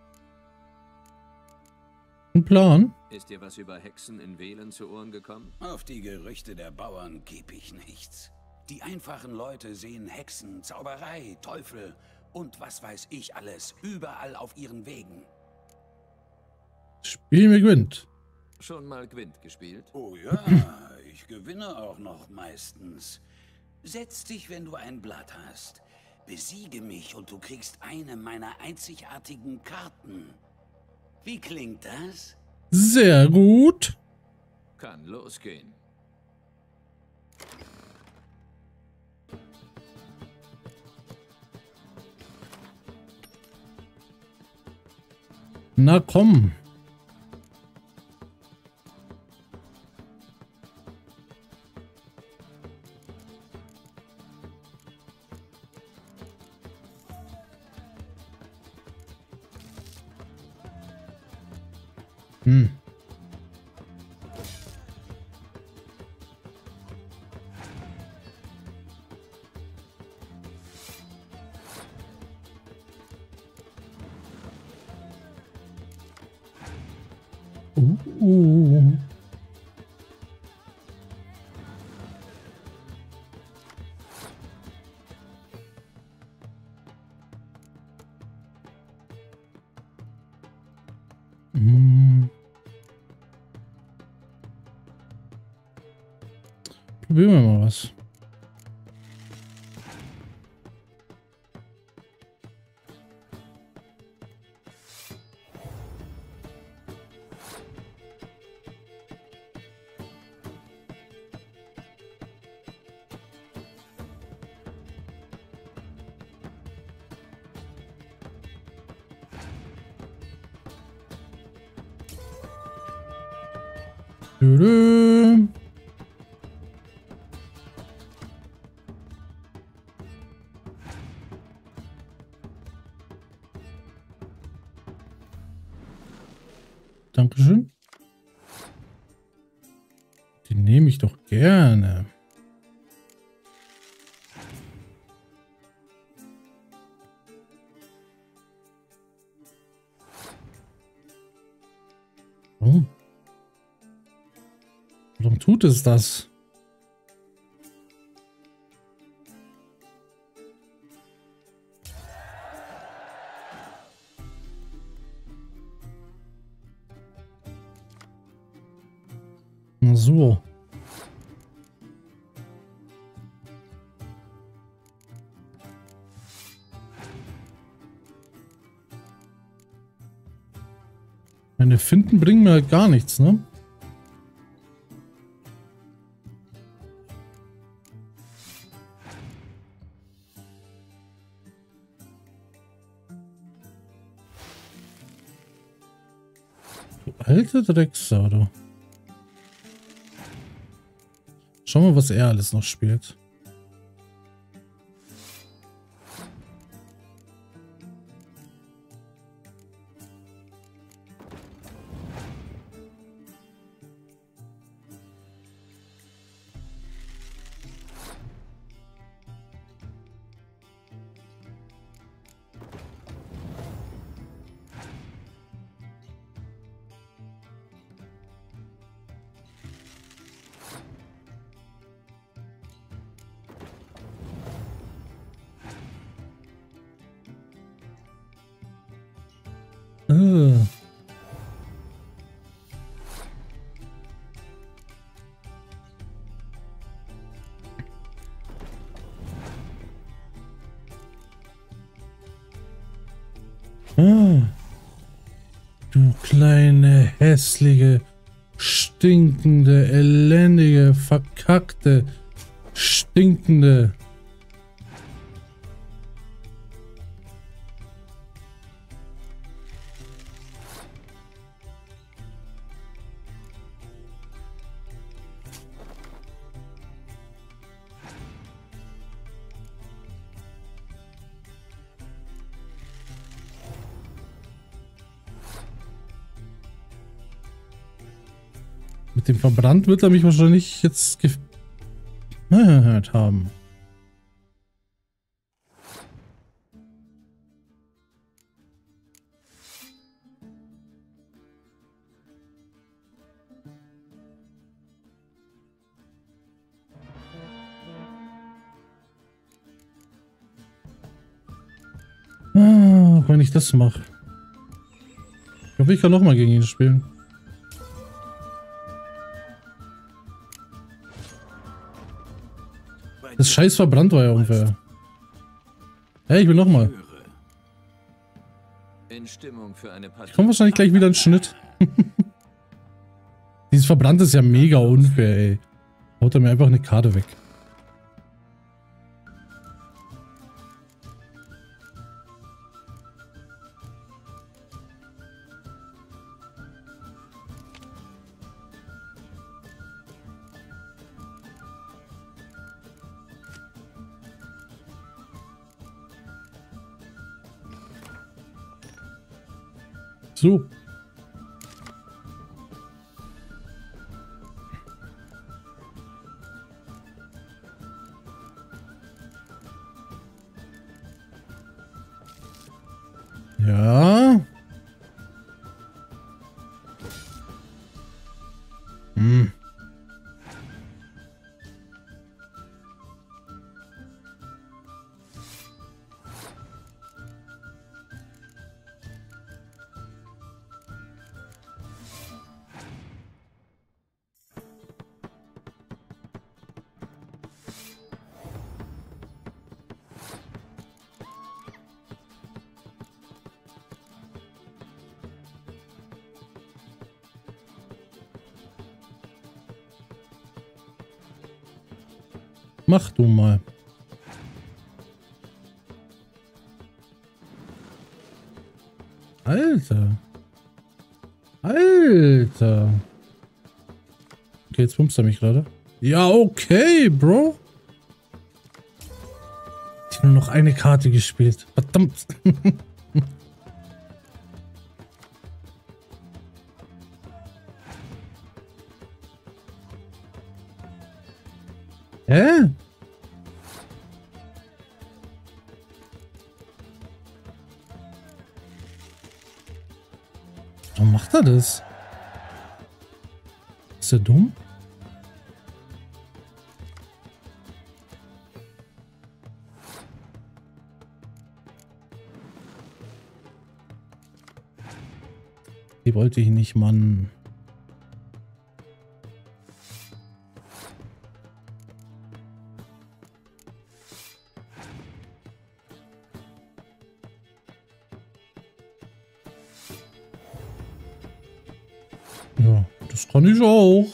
Speaker 1: Ein Plan?
Speaker 2: Ist dir was über Hexen in Velen zu Ohren gekommen?
Speaker 13: Auf die Gerüchte der Bauern gebe ich nichts. Die einfachen Leute sehen Hexen, Zauberei, Teufel und was weiß ich alles, überall auf ihren Wegen.
Speaker 1: Spiel mir Gwent.
Speaker 2: Schon mal Gwent gespielt?
Speaker 13: Oh ja, ich gewinne auch noch meistens. Setz dich, wenn du ein Blatt hast. Besiege mich und du kriegst eine meiner einzigartigen Karten. Wie klingt das?
Speaker 1: Sehr gut.
Speaker 2: Kann losgehen.
Speaker 1: Na komm. Probieren wir mal was. Dankeschön. Den nehme ich doch gerne. Warum? Warum tut es das? Na so. Meine Finden bringen mir halt gar nichts, ne? Du alte Drecksau, du. Schau mal, was er alles noch spielt. Du kleine, hässliche, stinkende, elendige, verkackte, stinkende. Mit dem verbrannt wird er mich wahrscheinlich jetzt gehört haben. Wenn ich das mache. Ich hoffe, ich kann nochmal gegen ihn spielen. Das scheiß verbrannt war ja unfair. Hey, ich will nochmal. Ich komme wahrscheinlich gleich wieder in den Schnitt. Dieses verbrannt ist ja mega unfair, ey. Haut er mir einfach eine Karte weg. So. Ja. Mach du mal. Alter. Alter. Okay, jetzt pumpst er mich gerade. Ja, okay, Bro. Ich habe nur noch eine Karte gespielt. Verdammt. Hä? Warum macht er das? Ist er dumm? Die wollte ich nicht, Mann. Ja, das kann ich auch.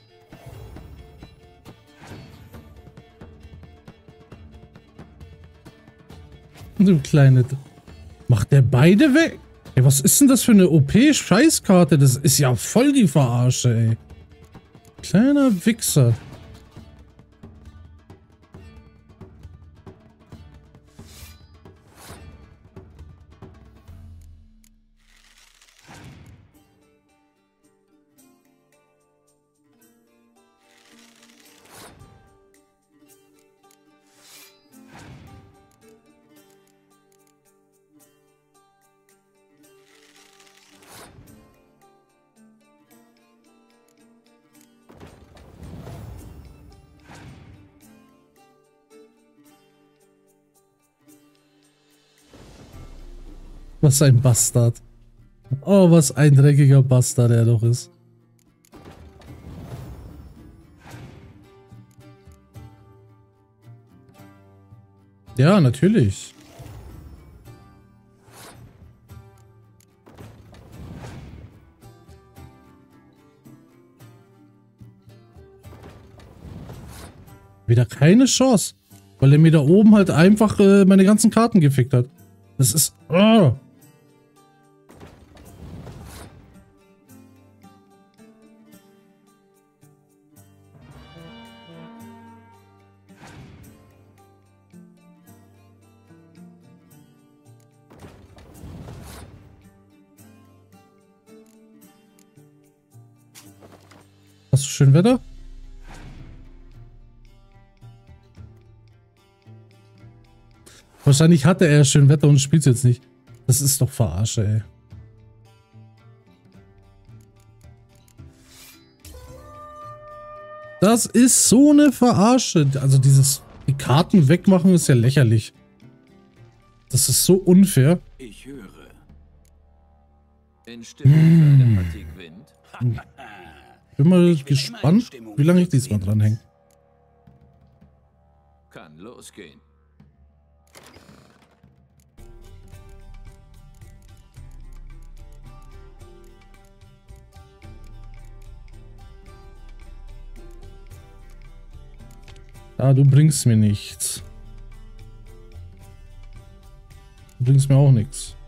Speaker 1: Du kleine... Macht der beide weg? Ey, was ist denn das für eine OP-Scheißkarte? Das ist ja voll die Verarsche, ey. Kleiner Wichser. Was ein Bastard. Oh, was ein dreckiger Bastard der doch ist. Ja, natürlich. Wieder keine Chance. Weil er mir da oben halt einfach meine ganzen Karten gefickt hat. Das ist... Oh. Hast du schön Wetter? Wahrscheinlich hatte er schön Wetter und spielt jetzt nicht. Das ist doch Verarsche, ey. Das ist so eine Verarsche. Also die Karten wegmachen ist ja lächerlich. Das ist so unfair.
Speaker 2: Ich höre. In Stimmung für eine Partie Wind.
Speaker 1: Bin mal gespannt, wie lange ich diesmal dranhänge.
Speaker 2: Kann losgehen.
Speaker 1: Ah, du bringst mir nichts. Du bringst mir auch nichts.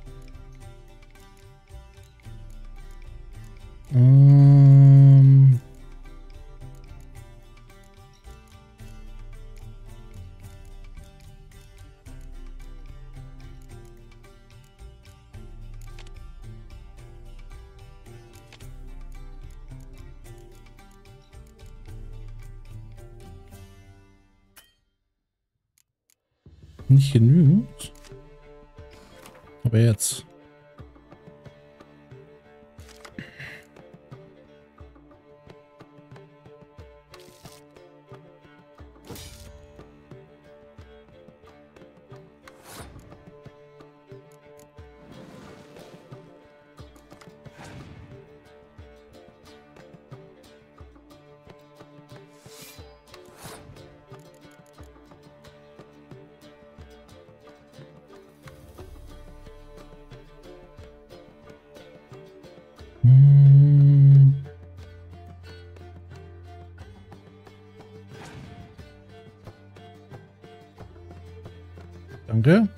Speaker 1: Nicht genügend. Aber jetzt. Danke.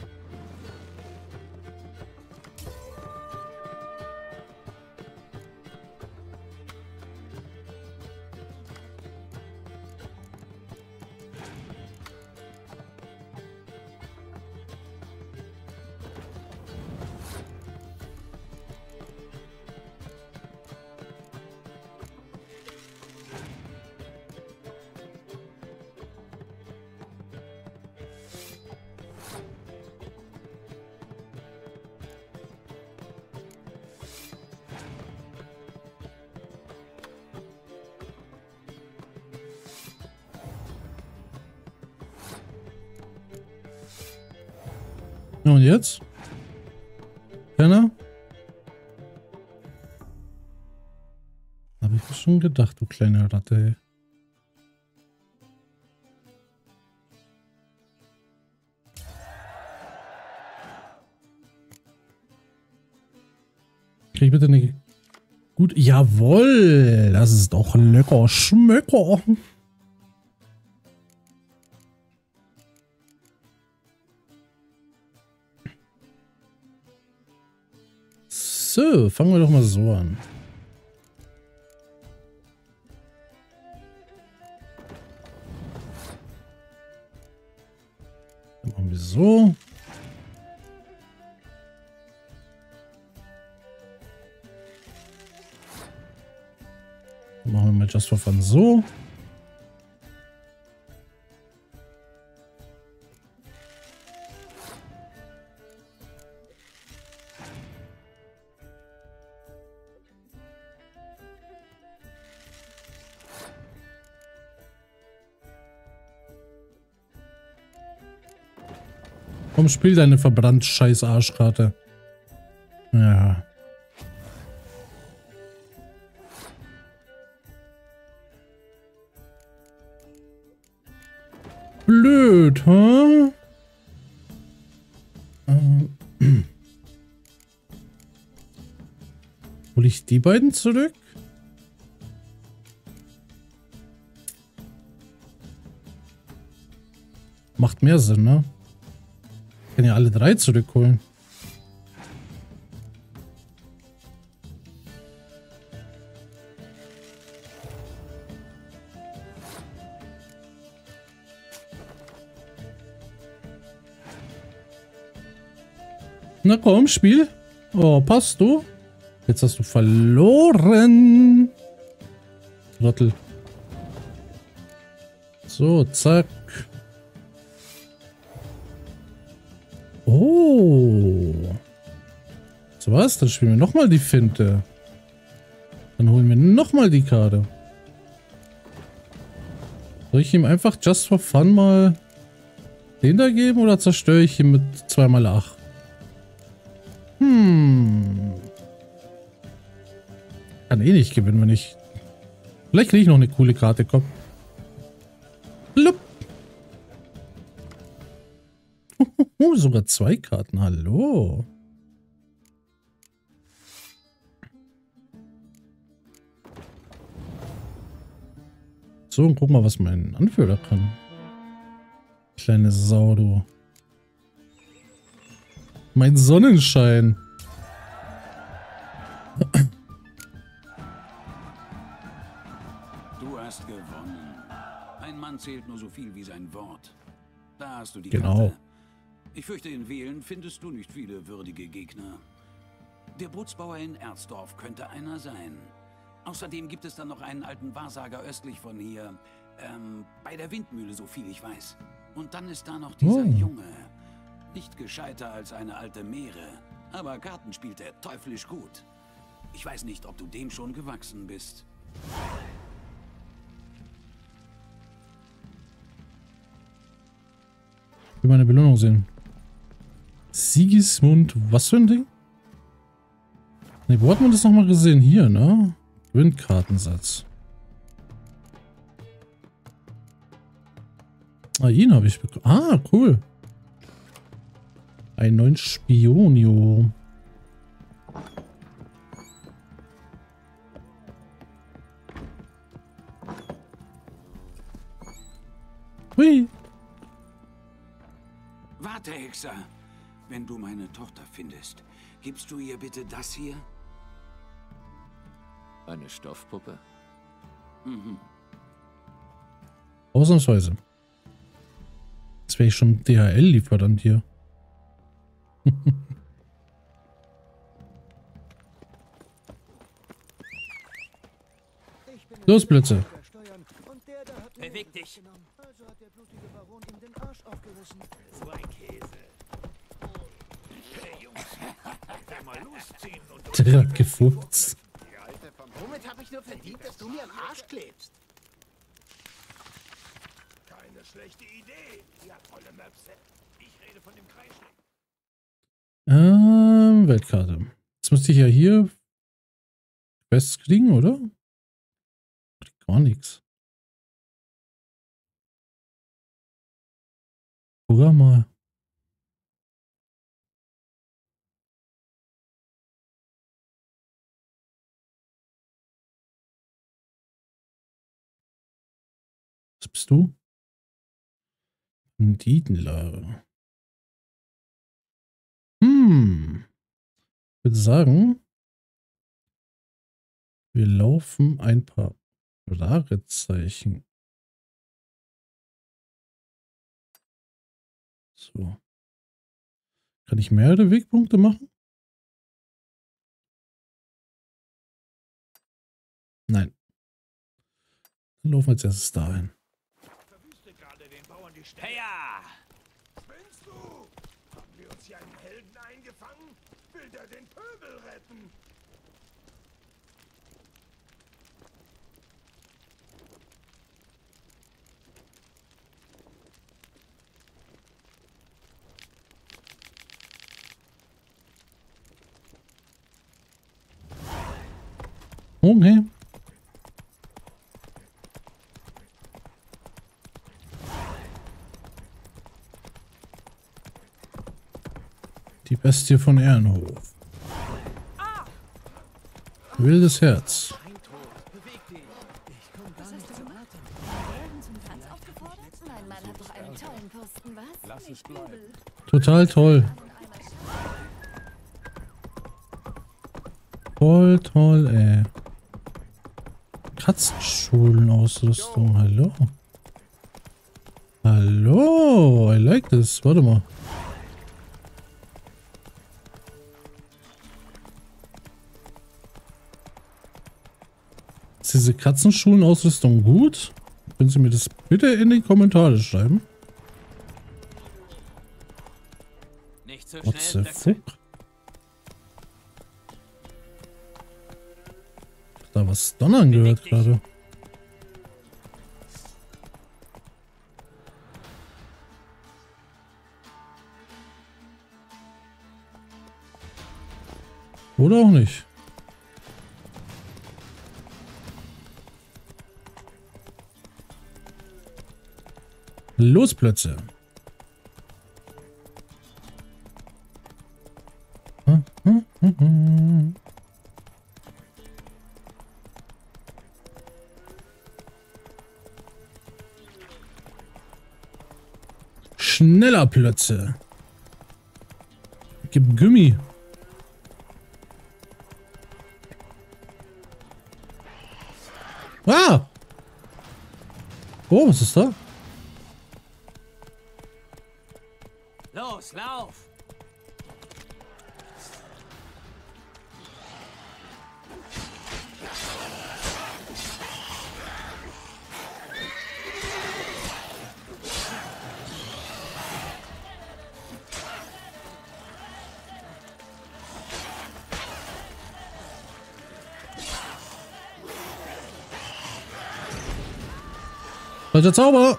Speaker 1: Und jetzt? Keiner? Habe ich mir schon gedacht, du kleine Ratte. Krieg ich bitte eine... Gut, jawohl! Das ist doch lecker Schmöcker. So, fangen wir doch mal so an. Dann machen wir so. Dann machen wir mal Just for Fun so. Komm, spiel deine verbrannt scheiß Arschkarte. Ja. blöd, hä? Hol ich die beiden zurück? Macht mehr Sinn, ne? Ich kann ja alle drei zurückholen. Na komm, Spiel. Oh, passt du? Jetzt hast du verloren. Trottel. So, zack. Oh. So was? Dann spielen wir nochmal die Finte. Dann holen wir nochmal die Karte. Soll ich ihm einfach just for fun mal den da geben oder zerstöre ich ihn mit 2x8? Kann eh nicht gewinnen, wenn ich... Vielleicht kriege ich noch eine coole Karte, komm. Blub. Sogar 2 Karten, hallo. So, und guck mal, was mein Anführer kann. Kleine Sau, du. Mein Sonnenschein.
Speaker 13: Du hast gewonnen. Ein Mann zählt nur so viel wie sein Wort. Da hast du die
Speaker 1: Genau.
Speaker 13: Karte. Ich fürchte, in Wählen findest du nicht viele würdige Gegner. Der Bootsbauer in Erzdorf könnte einer sein. Außerdem gibt es dann noch einen alten Wahrsager östlich von hier. Bei der Windmühle, so viel ich weiß. Und dann ist da noch dieser Junge. Nicht gescheiter als eine alte Meere. Aber Karten spielt er teuflisch gut. Ich weiß nicht, ob du dem schon gewachsen bist.
Speaker 1: Ich will meine Belohnung sehen. Sigismund, was für ein Ding? Ne, wo hat man das nochmal gesehen? Hier, ne? Gewinnkartensatz. Ah, ihn habe ich bekommen. Ah, cool. Einen neuen Spionio. Hui.
Speaker 13: Warte, Hexer. Wenn du meine Tochter findest, gibst du ihr bitte das hier?
Speaker 2: Eine Stoffpuppe?
Speaker 13: Mhm.
Speaker 1: Ausnahmsweise. Jetzt wäre ich schon DHL-Lieferant hier. Los, Blitze.
Speaker 6: Beweg dich. Also hat der blutige Baron ihm den Arsch aufgerissen. So ein Käse.
Speaker 9: Hey, Jungs. Wenn mal losziehen und...
Speaker 1: Der hat gefurzt.
Speaker 6: Womit habe ich nur verdient, dass du mir am Arsch klebst?
Speaker 9: Keine schlechte Idee, ihr tolle Möpse. Ich rede von dem Kreisling.
Speaker 1: Weltkarte. Jetzt müsste ich ja hier Quests kriegen, oder? Gar nichts. Guck mal. Was bist du? Banditenlager. Ich würde sagen, wir laufen ein paar Fragezeichen. So. Kann ich mehrere Wegpunkte machen? Nein. Dann laufen wir als erstes dahin.
Speaker 9: Hey ja! Spinnst du? Haben wir uns hier einen Helden eingefangen? Will der den Pöbel retten?
Speaker 1: Okay. Bestie von Ehrenhof. Wildes Herz. Total toll. Voll toll, ey. Katzenschulenausrüstung, hallo. Hallo, I like this. Warte mal. Ist diese Katzenschulenausrüstung gut? Können Sie mir das bitte in die Kommentare schreiben?
Speaker 2: Nicht so
Speaker 1: What
Speaker 2: schnell.
Speaker 1: the fuck? Da was donnern gehört gerade. Oder auch nicht. Los, Plötze. Schneller, Plötze. Gib Gummi. Ah! Oh, was ist da?
Speaker 5: Los, lauf!
Speaker 1: Falscher Zauber!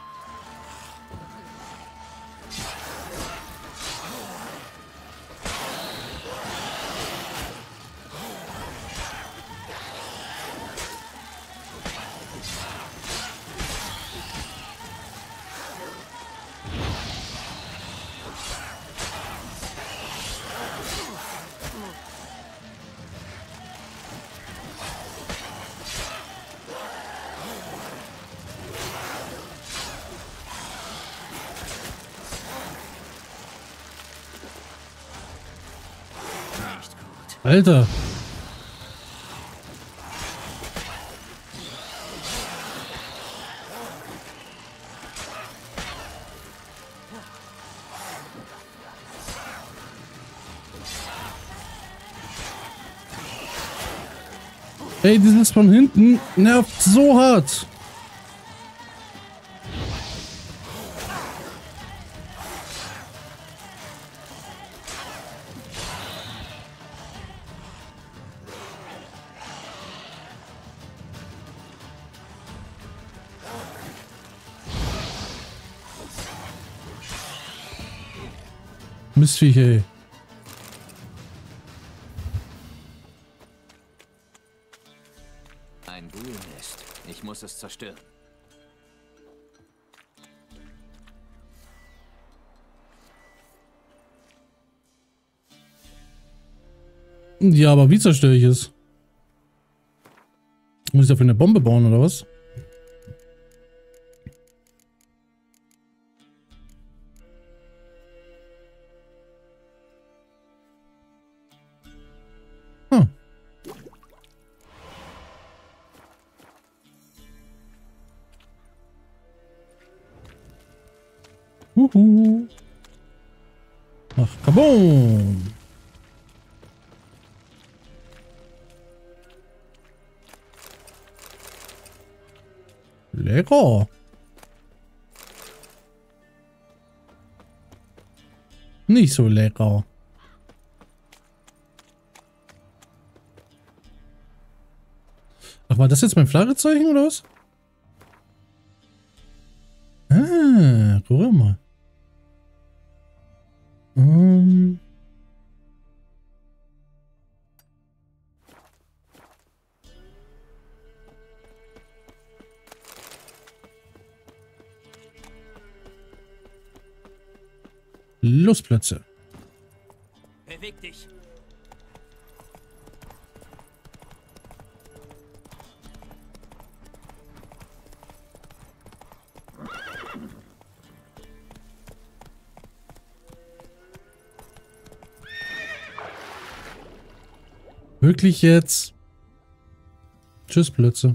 Speaker 1: Alter. Ey, dieses von hinten nervt so hart. Mistviech, ey.
Speaker 2: Ein Wühlnest. Ich muss es zerstören.
Speaker 1: Ja, aber wie zerstöre ich es? Muss ich dafür eine Bombe bauen, oder was? Ach, kaboom! Lecker! Nicht so lecker. Ach, war das jetzt mein Fragezeichen oder was? Ah, guck mal. Lustplätze.
Speaker 6: fick dich.
Speaker 1: Wirklich jetzt? Tschüss, Blötze.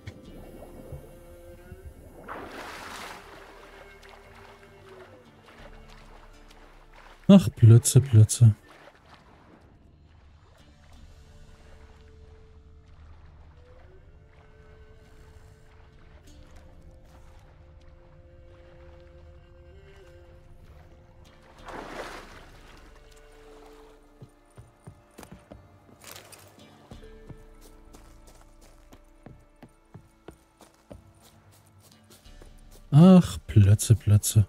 Speaker 1: Ach, Blötze, Blötze. Ach, Plötze, Plötze.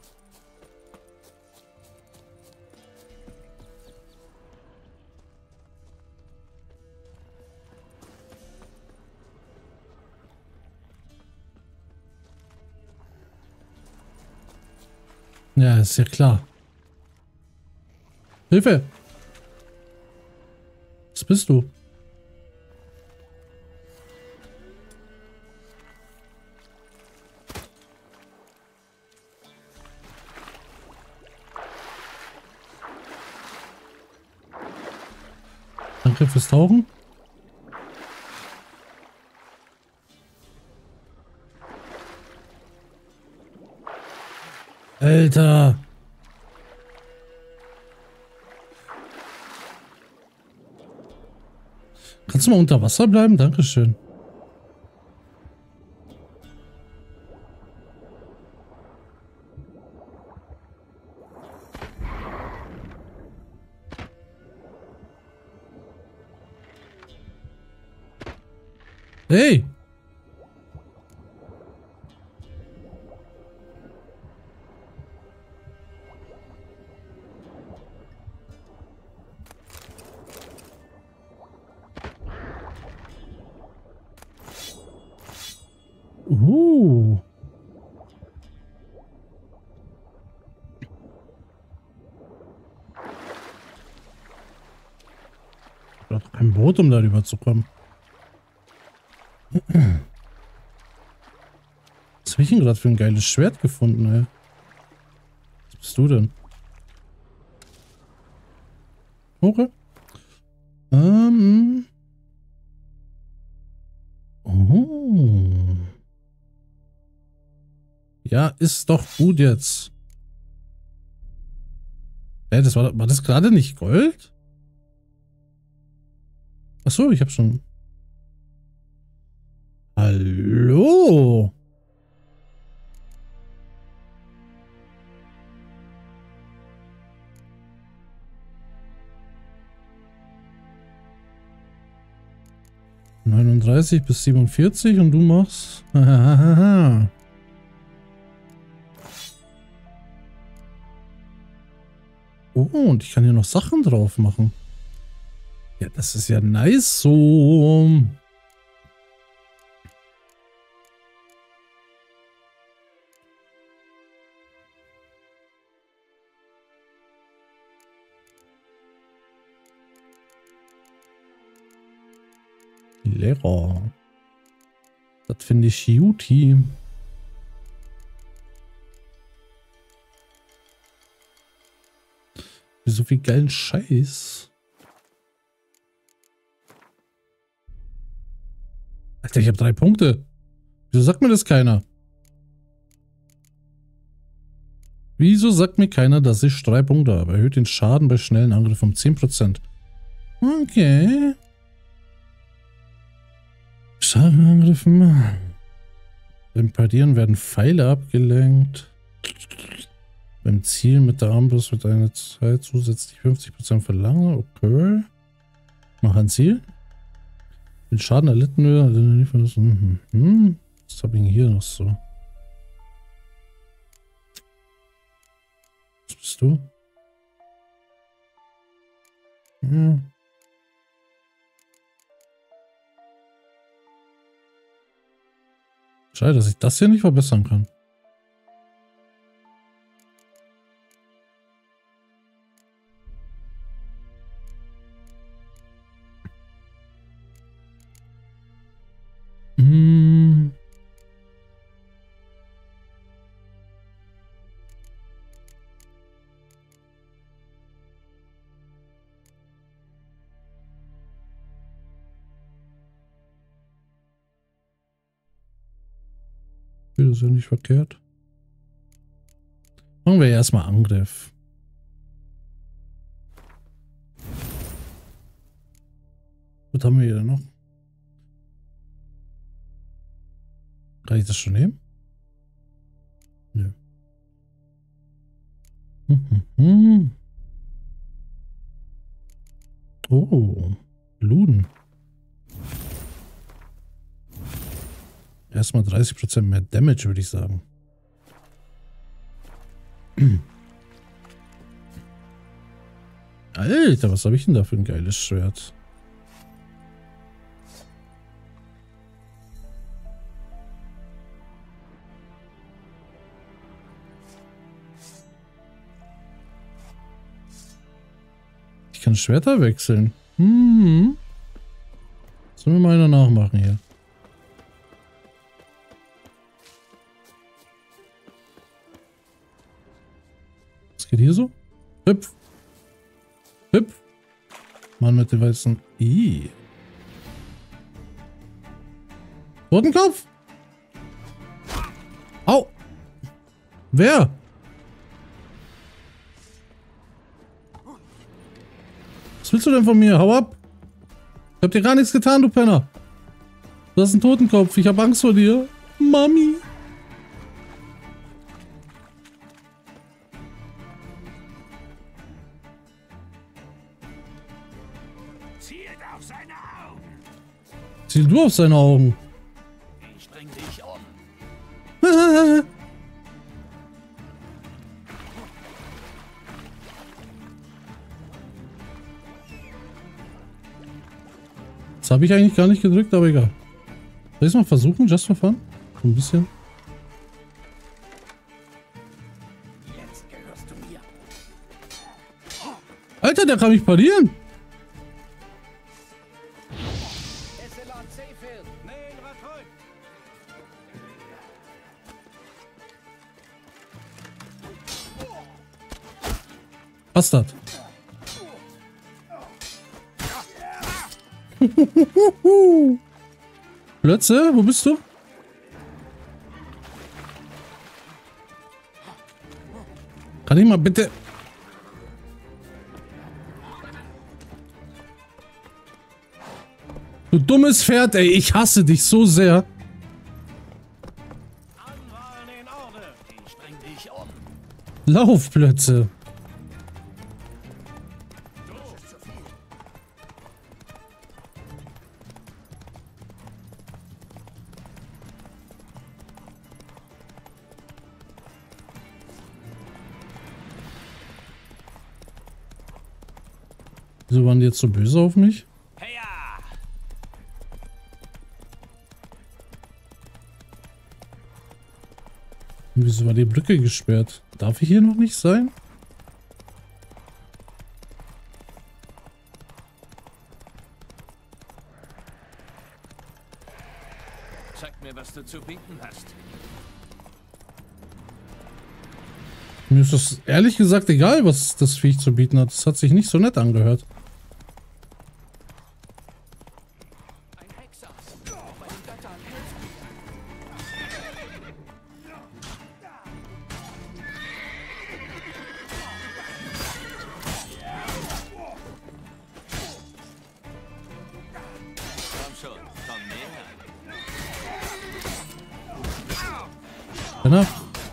Speaker 1: Ja, ist ja klar. Hilfe! Was bist du? Danke fürs Tauchen. Alter. Kannst du mal unter Wasser bleiben? Dankeschön. Hey! Ich brauche kein Boot, um darüber zu kommen. Was habe ich denn gerade für ein geiles Schwert gefunden, ey? Was bist du denn? Okay. Oh. Ja, ist doch gut jetzt. Ey, das war das gerade nicht Gold? Achso, ich habe schon... Hallo? ...39 bis 47 und du machst... Oh, und ich kann hier noch Sachen drauf machen. Ja, das ist ja nice so. Lehrer. Das finde ich Juti. So viel geilen Scheiß. Alter, ich habe 3 Punkte. Wieso sagt mir das keiner? Wieso sagt mir keiner, dass ich 3 Punkte habe? Erhöht den Schaden bei schnellen Angriffen um 10%. Okay. Schadenangriffen. Beim Parieren werden Pfeile abgelenkt. Beim Zielen mit der Armbrust wird eine Zeit zusätzlich 50% verlangen. Okay. Mach ein Ziel. Den Schaden erlitten wird. Was habe ich hier noch so? Was bist du? Ja. Schade, dass ich das hier nicht verbessern kann. Okay, das ist ja nicht verkehrt. Machen wir erstmal Angriff. Was haben wir hier denn noch? Kann ich das schon nehmen? Nö. Oh, Luden. Erstmal 30% mehr Damage, würde ich sagen. Alter, was habe ich denn da für ein geiles Schwert? Ich kann Schwerter wechseln. Sollen wir mal einer nachmachen hier? Was geht hier so? Hüpf. Hüpf. Mann mit dem weißen I. Totenkopf? Au. Wer? Was willst du denn von mir? Hau ab! Ich hab dir gar nichts getan, du Penner! Du hast einen Totenkopf, ich hab Angst vor dir. Mami!
Speaker 13: Zielt auf seine Augen!
Speaker 1: Ziel du auf seine Augen!
Speaker 13: Ich bring dich um!
Speaker 1: Das habe ich eigentlich gar nicht gedrückt, aber egal. Soll ich es mal versuchen, just for fun? So ein bisschen.
Speaker 13: Jetzt gehörst du mir.
Speaker 1: Alter, der kann mich parieren! Bastard. Plötze, wo bist du? Kann ich mal bitte... Du dummes Pferd, ey, ich hasse dich so sehr. Lauf, Plötze. Wieso waren die jetzt so böse auf mich? Wieso war die Brücke gesperrt? Darf ich hier noch nicht sein?
Speaker 2: Zeig mir, was du zu bieten hast.
Speaker 1: Mir ist das ehrlich gesagt egal, was das Viech zu bieten hat. Das hat sich nicht so nett angehört.
Speaker 2: Komm schon, komm näher.
Speaker 1: Genau.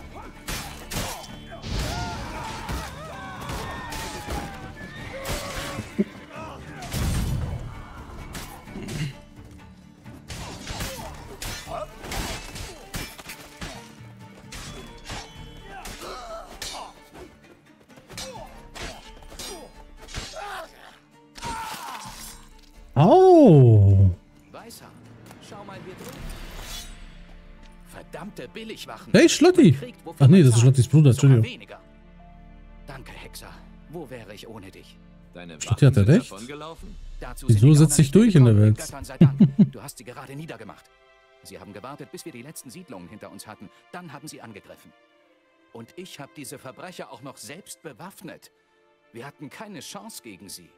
Speaker 1: Oh.
Speaker 14: Weißer, schau mal hier drüben. Verdammte Billigwachen.
Speaker 1: Hey, Schlotti. Ach nee, das ist Schlottis Bruder, Entschuldigung.
Speaker 14: Weniger. Danke, Hexer. Wo wäre ich ohne dich?
Speaker 2: Deine
Speaker 1: Schlotti hat ja recht.
Speaker 14: Dazu
Speaker 1: Wieso setzt sich durch in der Welt?
Speaker 14: Göttern sei Dank. Du hast sie gerade niedergemacht. Sie haben gewartet, bis wir die letzten Siedlungen hinter uns hatten. Dann haben sie angegriffen. Und ich habe diese Verbrecher auch noch selbst bewaffnet. Wir hatten keine Chance gegen sie.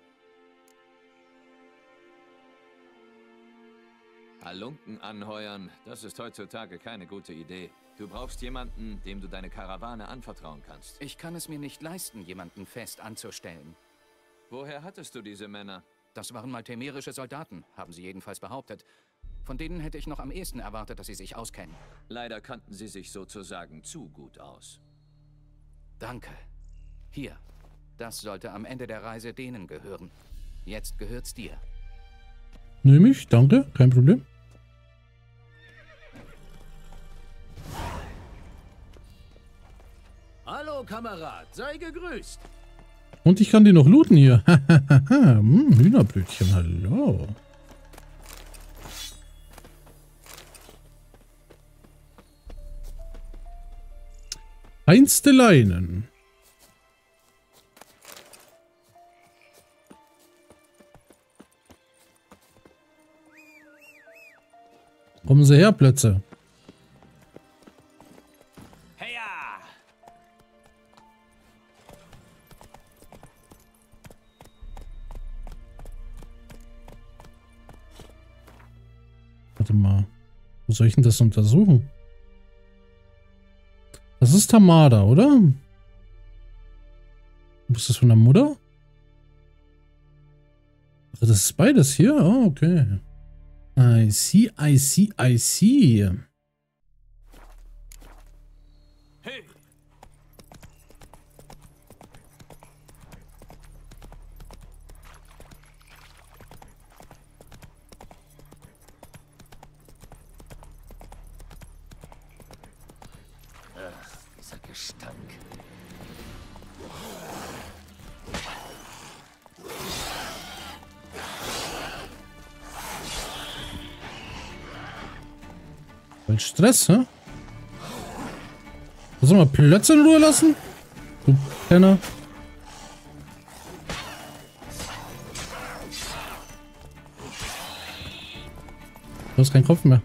Speaker 2: Halunken anheuern, das ist heutzutage keine gute Idee. Du brauchst jemanden, dem du deine Karawane anvertrauen kannst.
Speaker 14: Ich kann es mir nicht leisten, jemanden fest anzustellen.
Speaker 2: Woher hattest du diese Männer?
Speaker 14: Das waren mal temerische Soldaten, haben sie jedenfalls behauptet. Von denen hätte ich noch am ehesten erwartet, dass sie sich auskennen.
Speaker 2: Leider kannten sie sich sozusagen zu gut aus.
Speaker 14: Danke. Hier. Das sollte am Ende der Reise denen gehören. Jetzt gehört's dir.
Speaker 1: Nehme ich, danke, kein Problem.
Speaker 5: Hallo, Kamerad, sei gegrüßt.
Speaker 1: Und ich kann die noch looten hier. Hühnerblütchen, hallo. Feinste Leinen. Kommen Sie her, Plötze.
Speaker 5: Heya!
Speaker 1: Warte mal. Wo soll ich denn das untersuchen? Das ist Tamada, oder? Ist das von der Mutter? Ach, das ist beides hier? Oh, okay. I see, I see, I see.
Speaker 5: Hey!
Speaker 14: Ach, dieser Gestank.
Speaker 1: Voll Stress, hä? Soll mal Plötze in Ruhe lassen? Du Penner. Du hast keinen Kopf mehr.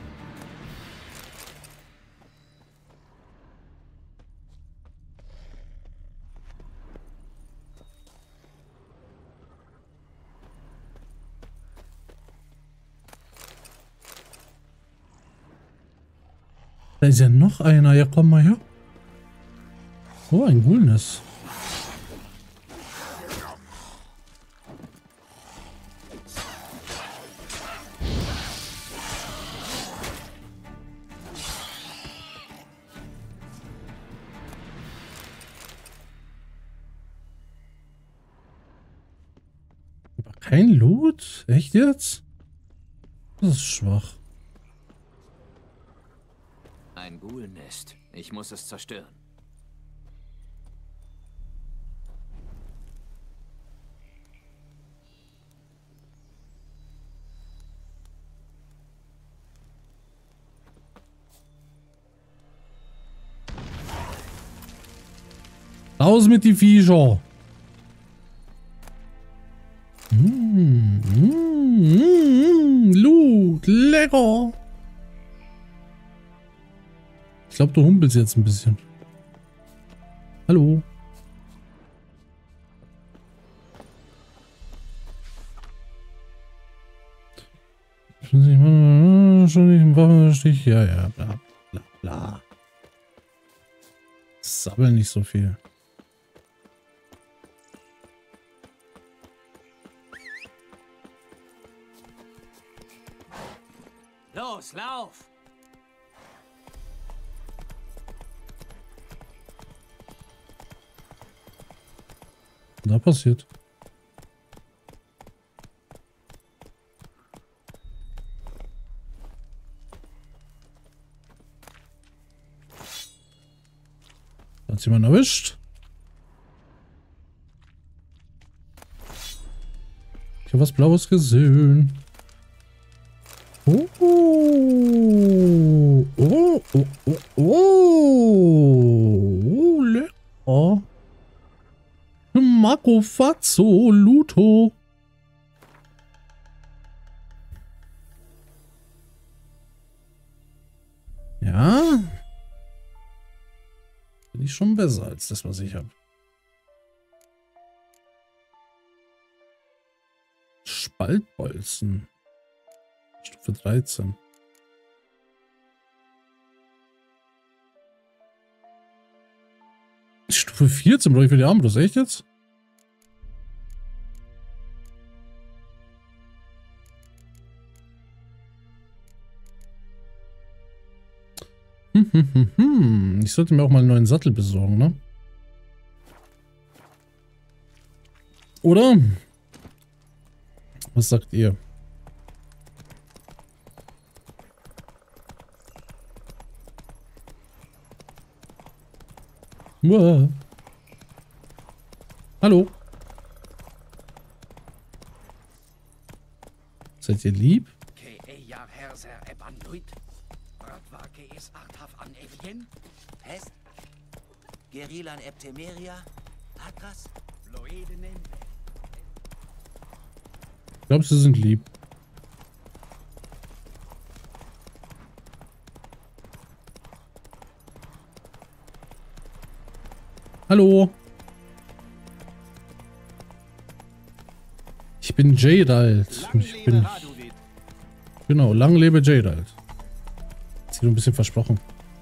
Speaker 1: Da ist ja noch einer. Ja, komm mal her. Oh, ein Gulnes. Aber kein Loot? Echt jetzt? Das ist schwach.
Speaker 2: Ein Ghoul-Nest. Ich muss es zerstören.
Speaker 1: Raus mit die Viecher. Loot. Lecker. Ich glaube, du humpelst jetzt ein bisschen. Hallo. Schon nicht im Waffenstich. Ja, ja, bla, bla, bla. Sabbel nicht so viel.
Speaker 5: Los, lauf!
Speaker 1: Da passiert. Hat jemand erwischt? Ich habe was Blaues gesehen. Oh, oh, oh, oh, oh, oh, lecker. Marco Fazzo, Luto. Ja. Bin ich schon besser als das, was ich habe. Spaltbolzen. Stufe 13. Stufe 14 brauche ich für die Armbrust. Echt jetzt? Ich sollte mir auch mal einen neuen Sattel besorgen, ne? Oder? Was sagt ihr? Uah. Hallo? Seid ihr lieb?
Speaker 8: Gerilan Eptemeria, Atras,
Speaker 1: Ich glaube, sie sind lieb. Hallo? Ich bin Jadalt. Ich bin... Genau, lang lebe Jadalt. Hat sie nur ein bisschen versprochen.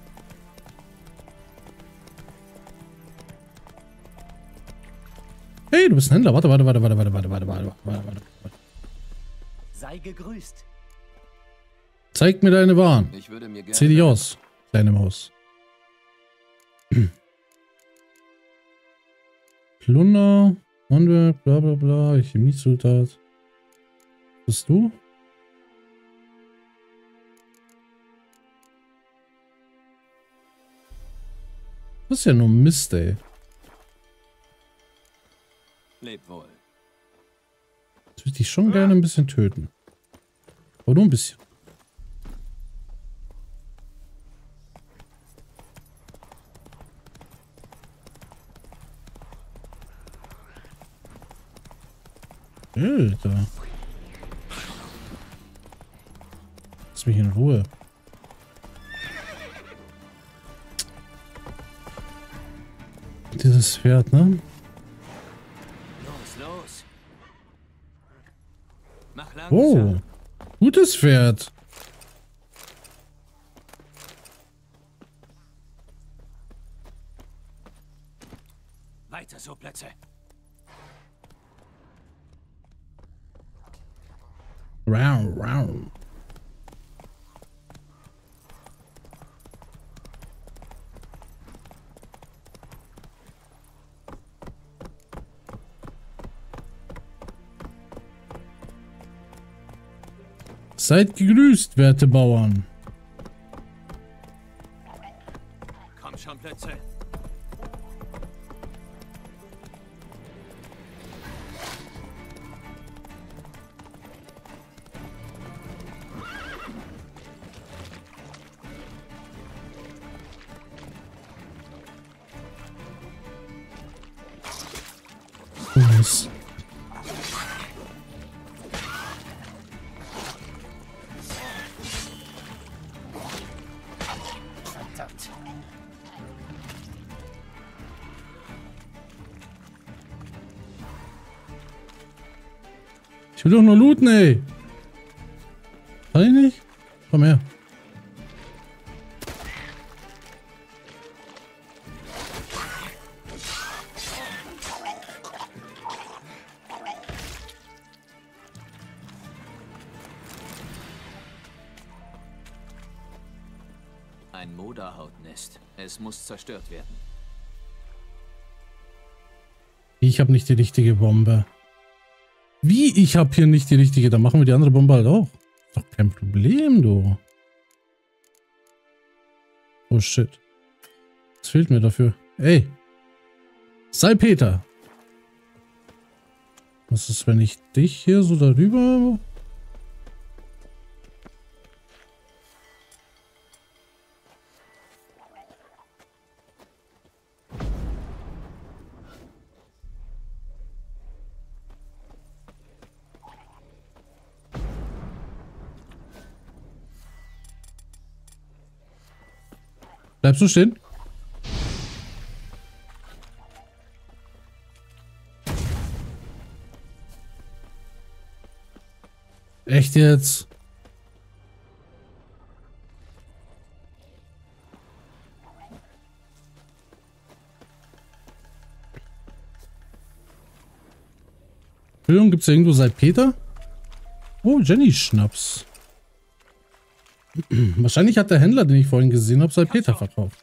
Speaker 1: Hey, du bist ein Händler. Warte.
Speaker 6: Sei gegrüßt.
Speaker 1: Zeig mir deine Waren.
Speaker 2: Ich würde mir gerne...
Speaker 1: Zieh dich aus, kleine Maus. Plunder, Handwerk, bla bla bla, Chemiezutat. Bist du? Das ist ja nur Mist, ey.
Speaker 2: Leb wohl.
Speaker 1: Jetzt würde ich dich schon gerne ein bisschen töten. Aber nur ein bisschen. Alter. Lass mich in Ruhe. Dieses Pferd, ne?
Speaker 2: Los. Mach langsam.
Speaker 1: Oh, gutes Pferd.
Speaker 5: Weiter so, Plätze.
Speaker 1: Wow. Seid gegrüßt, werte Bauern.
Speaker 2: Komm schon, Plätze.
Speaker 1: Was?
Speaker 5: Verdammt.
Speaker 1: Ich will doch nur looten, ey. Kann ich nicht? Komm her.
Speaker 2: Ein Moderhautnest. Es muss zerstört werden.
Speaker 1: Ich habe nicht die richtige Bombe. Wie? Ich habe hier nicht die richtige. Dann machen wir die andere Bombe halt auch. Ist doch kein Problem, du. Oh shit. Was fehlt mir dafür? Ey. Salpeter. Was ist, wenn ich dich hier so darüber... Bleibst du stehen? Echt jetzt? Entschuldigung, gibt es irgendwo Salpeter? Oh, Jenny-Schnaps. Wahrscheinlich hat der Händler, den ich vorhin gesehen habe, Salpeter verkauft.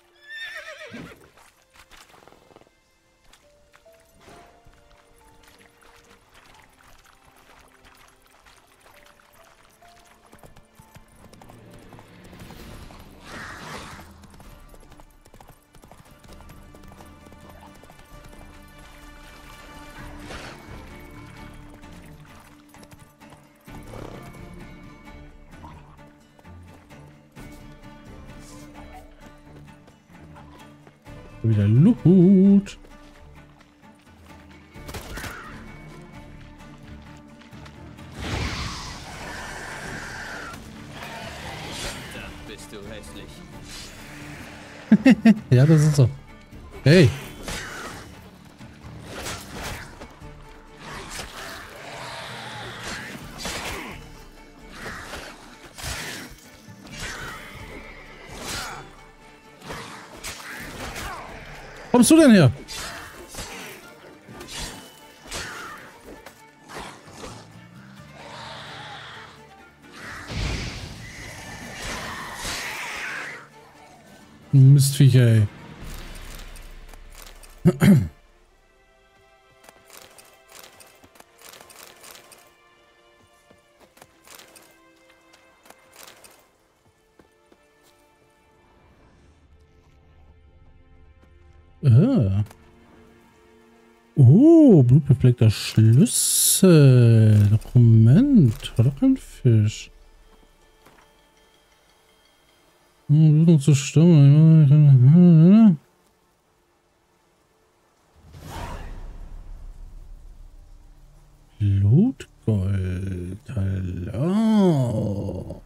Speaker 1: Wieder Loot.
Speaker 2: Da bist du hässlich.
Speaker 1: Ja, das ist so. Hey. Kommst du denn her? Mistviecher, ey. Oh, blutbefleckter Schlüssel. Dokument. War doch ein Fisch. Blutung zu stimmen. Blutgold. Hallo.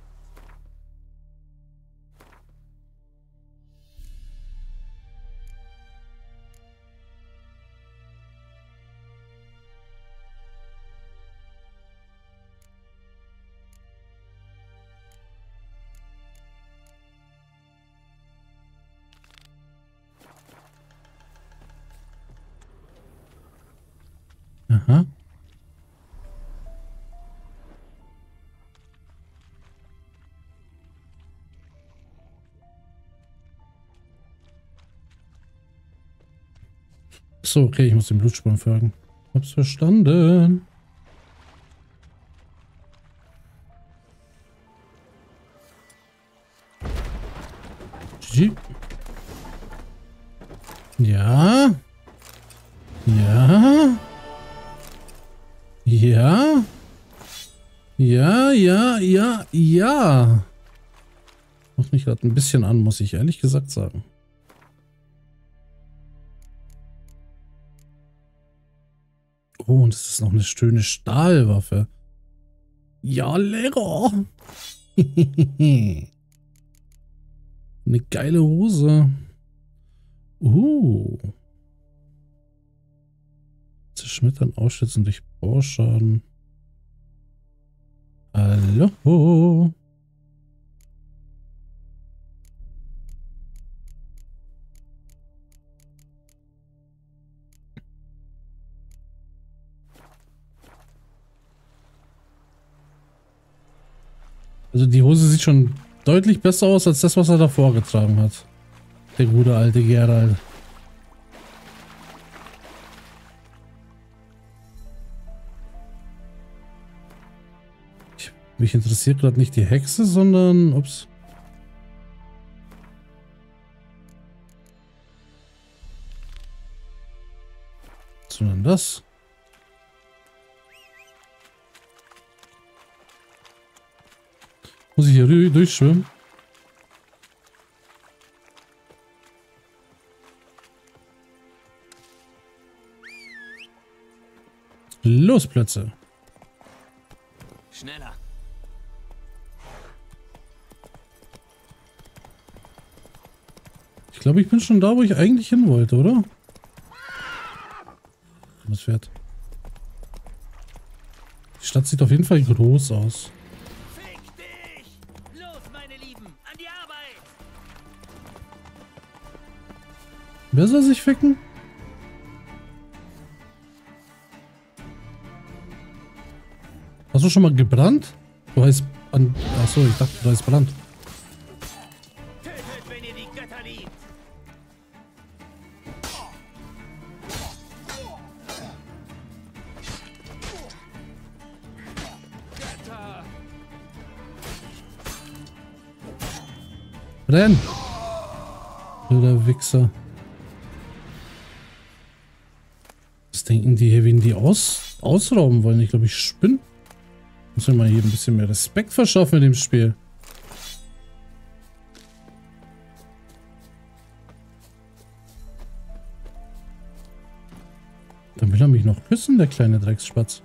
Speaker 1: Aha. So, okay, ich muss den Blutspuren folgen. Hab's verstanden. GG. Ja. Ja. Ja. Ja, ja, ja, ja. Macht mich gerade ein bisschen an, muss ich ehrlich gesagt sagen. Oh, und es ist noch eine schöne Stahlwaffe. Ja, Lehrer. Eine geile Hose. Zerschmettern, ausschützen durch Bohrschaden. Hallo. Also die Hose sieht schon deutlich besser aus als das, was er davor getragen hat. Der gute alte Geralt. Mich interessiert gerade nicht die Hexe, sondern ups. Sondern das. Muss ich hier durchschwimmen? Los, Plätze.
Speaker 2: Schneller.
Speaker 1: Ich glaube, ich bin schon da, wo ich eigentlich hin wollte, oder? Was fährt? Die Stadt sieht auf jeden Fall groß aus.
Speaker 5: Fick dich! Los, meine Lieben, an die Arbeit!
Speaker 1: Wer soll sich ficken? du schon mal gebrannt? Du heißt an. Achso, ich dachte, du heißt Brand.
Speaker 6: Tötet, wenn ihr die Götter liebt.
Speaker 5: Götter!
Speaker 1: Brenn! Wilder Wichser. Was denken die hier, wen die ausrauben wollen? Ich glaube, ich spinne. Muss mir mal hier ein bisschen mehr Respekt verschaffen in dem Spiel. Dann will er mich noch küssen, der kleine Drecksspatz.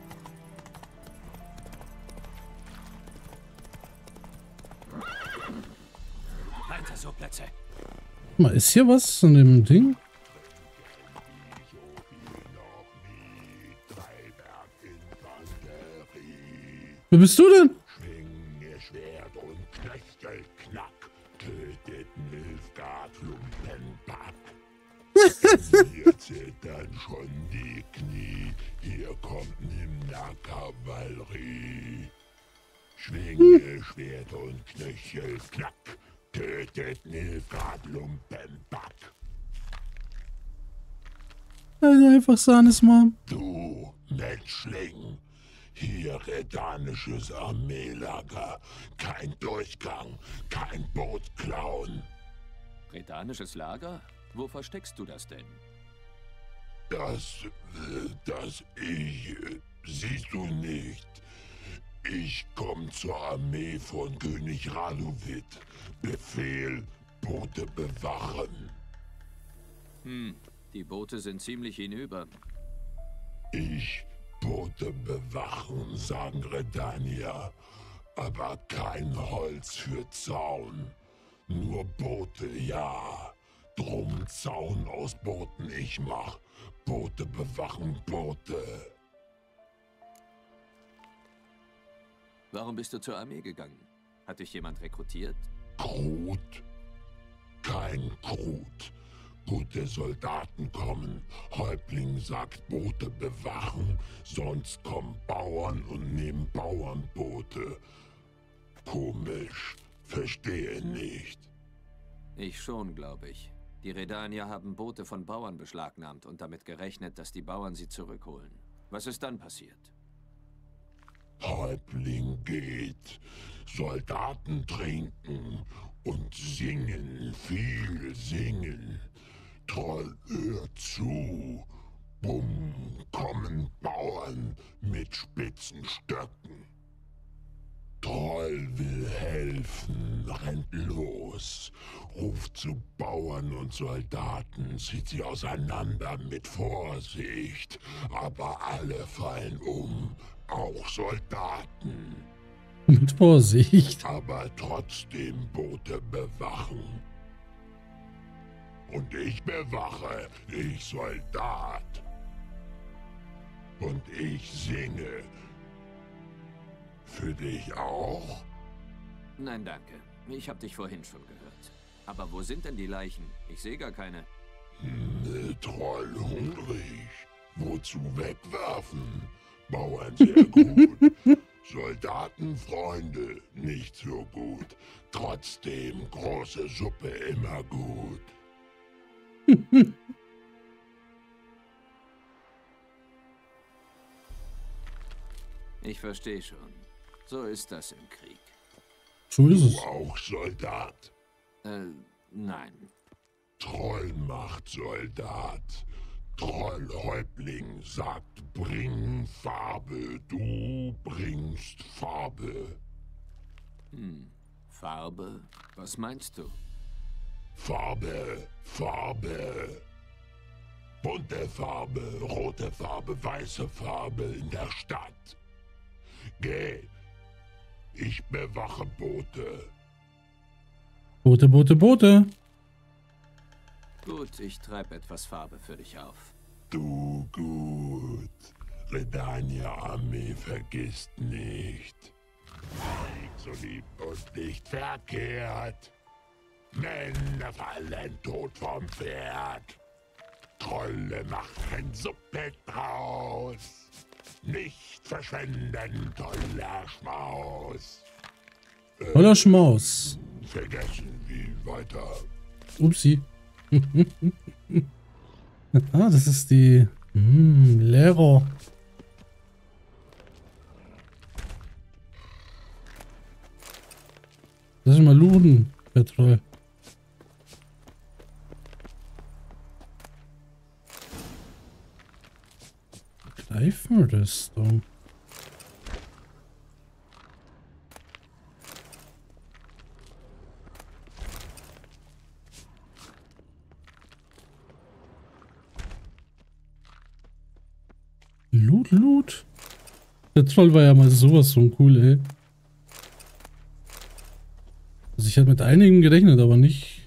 Speaker 5: Weiter so, Plätze.
Speaker 1: Mal, ist hier was in dem Ding? Wer bist du denn?
Speaker 9: Schwinge Schwert und Knöchel, knack, tötet Nilfgaard, Lumpenpack. Hier zittern schon die Knie, hier kommt Nimna Kavallerie. Schwinge Schwert und Knöchel, knack, tötet Nilfgaard, Lumpenpack.
Speaker 1: Einfach Sahnes Mom.
Speaker 9: Du, Menschling. Hier redanisches Armeelager. Kein Durchgang, kein Boot klauen.
Speaker 2: Redanisches Lager? Wo versteckst du das denn?
Speaker 9: Siehst du nicht. Ich komme zur Armee von König Radovid. Befehl, Boote bewachen.
Speaker 2: Die Boote sind ziemlich hinüber.
Speaker 9: Boote bewachen, sagen Redanier, aber kein Holz für Zaun. Nur Boote, ja. Drum Zaun aus Booten ich mach. Boote bewachen Boote.
Speaker 2: Warum bist du zur Armee gegangen? Hat dich jemand rekrutiert?
Speaker 9: Krut? Kein Krut. Gute Soldaten kommen, Häuptling sagt Boote bewachen, sonst kommen Bauern und nehmen Bauernboote. Komisch, verstehe nicht.
Speaker 2: Ich schon, glaube ich. Die Redanier haben Boote von Bauern beschlagnahmt und damit gerechnet, dass die Bauern sie zurückholen. Was ist dann passiert?
Speaker 9: Häuptling geht, Soldaten trinken und singen, viel singen. Troll, hör zu. Bumm, kommen Bauern mit spitzen Stöcken. Troll will helfen, rennt los, ruft zu Bauern und Soldaten, zieht sie auseinander mit Vorsicht. Aber alle fallen um, auch Soldaten.
Speaker 1: Mit Vorsicht.
Speaker 9: Aber trotzdem Boote bewachen. Und ich bewache, ich Soldat. Und ich singe. Für dich auch?
Speaker 2: Nein, danke. Ich habe dich vorhin schon gehört. Aber wo sind denn die Leichen? Ich sehe gar keine.
Speaker 9: Troll hungrig. Wozu wegwerfen? Bauern sehr gut. Soldaten, Freunde, nicht so gut. Trotzdem große Suppe immer gut.
Speaker 2: Ich verstehe schon. So ist das im Krieg.
Speaker 1: So ist es.
Speaker 9: Du auch Soldat?
Speaker 2: Nein.
Speaker 9: Troll macht Soldat. Trollhäuptling sagt, bring Farbe. Du bringst Farbe.
Speaker 2: Farbe? Was meinst du?
Speaker 9: Farbe, Farbe. Bunte Farbe, rote Farbe, weiße Farbe in der Stadt. Geh. Ich bewache Boote.
Speaker 1: Boote, Boote, Boote.
Speaker 2: Gut, ich treibe etwas Farbe für dich auf.
Speaker 9: Du gut. Redania Armee vergisst nicht. Krieg so lieb und nicht verkehrt. Männer fallen tot vom Pferd. Trolle machen Suppe draus. Nicht verschwenden, toller Schmaus.
Speaker 1: Toller Schmaus.
Speaker 9: Vergessen wie weiter.
Speaker 1: Upsi. Ah, das ist die Lehrer. Das ist mal Luden, Petrol. Greifenrüstung. Loot. Der Troll war ja mal sowas von cool, ey. Also ich hätte mit einigen gerechnet, aber nicht,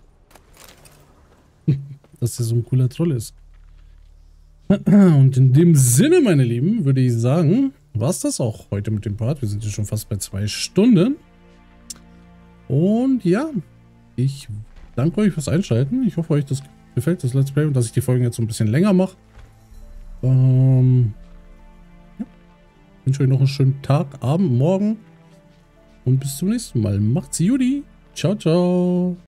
Speaker 1: dass er so ein cooler Troll ist. Und in dem Sinne, meine Lieben, würde ich sagen, war es das auch heute mit dem Part. Wir sind ja schon fast bei 2 Stunden. Und ja, ich danke euch fürs Einschalten. Ich hoffe, euch das gefällt, das Let's Play, und dass ich die Folgen jetzt so ein bisschen länger mache. Ja. Ich wünsche euch noch einen schönen Tag, Abend, Morgen und bis zum nächsten Mal. Macht's Judy. Ciao, ciao.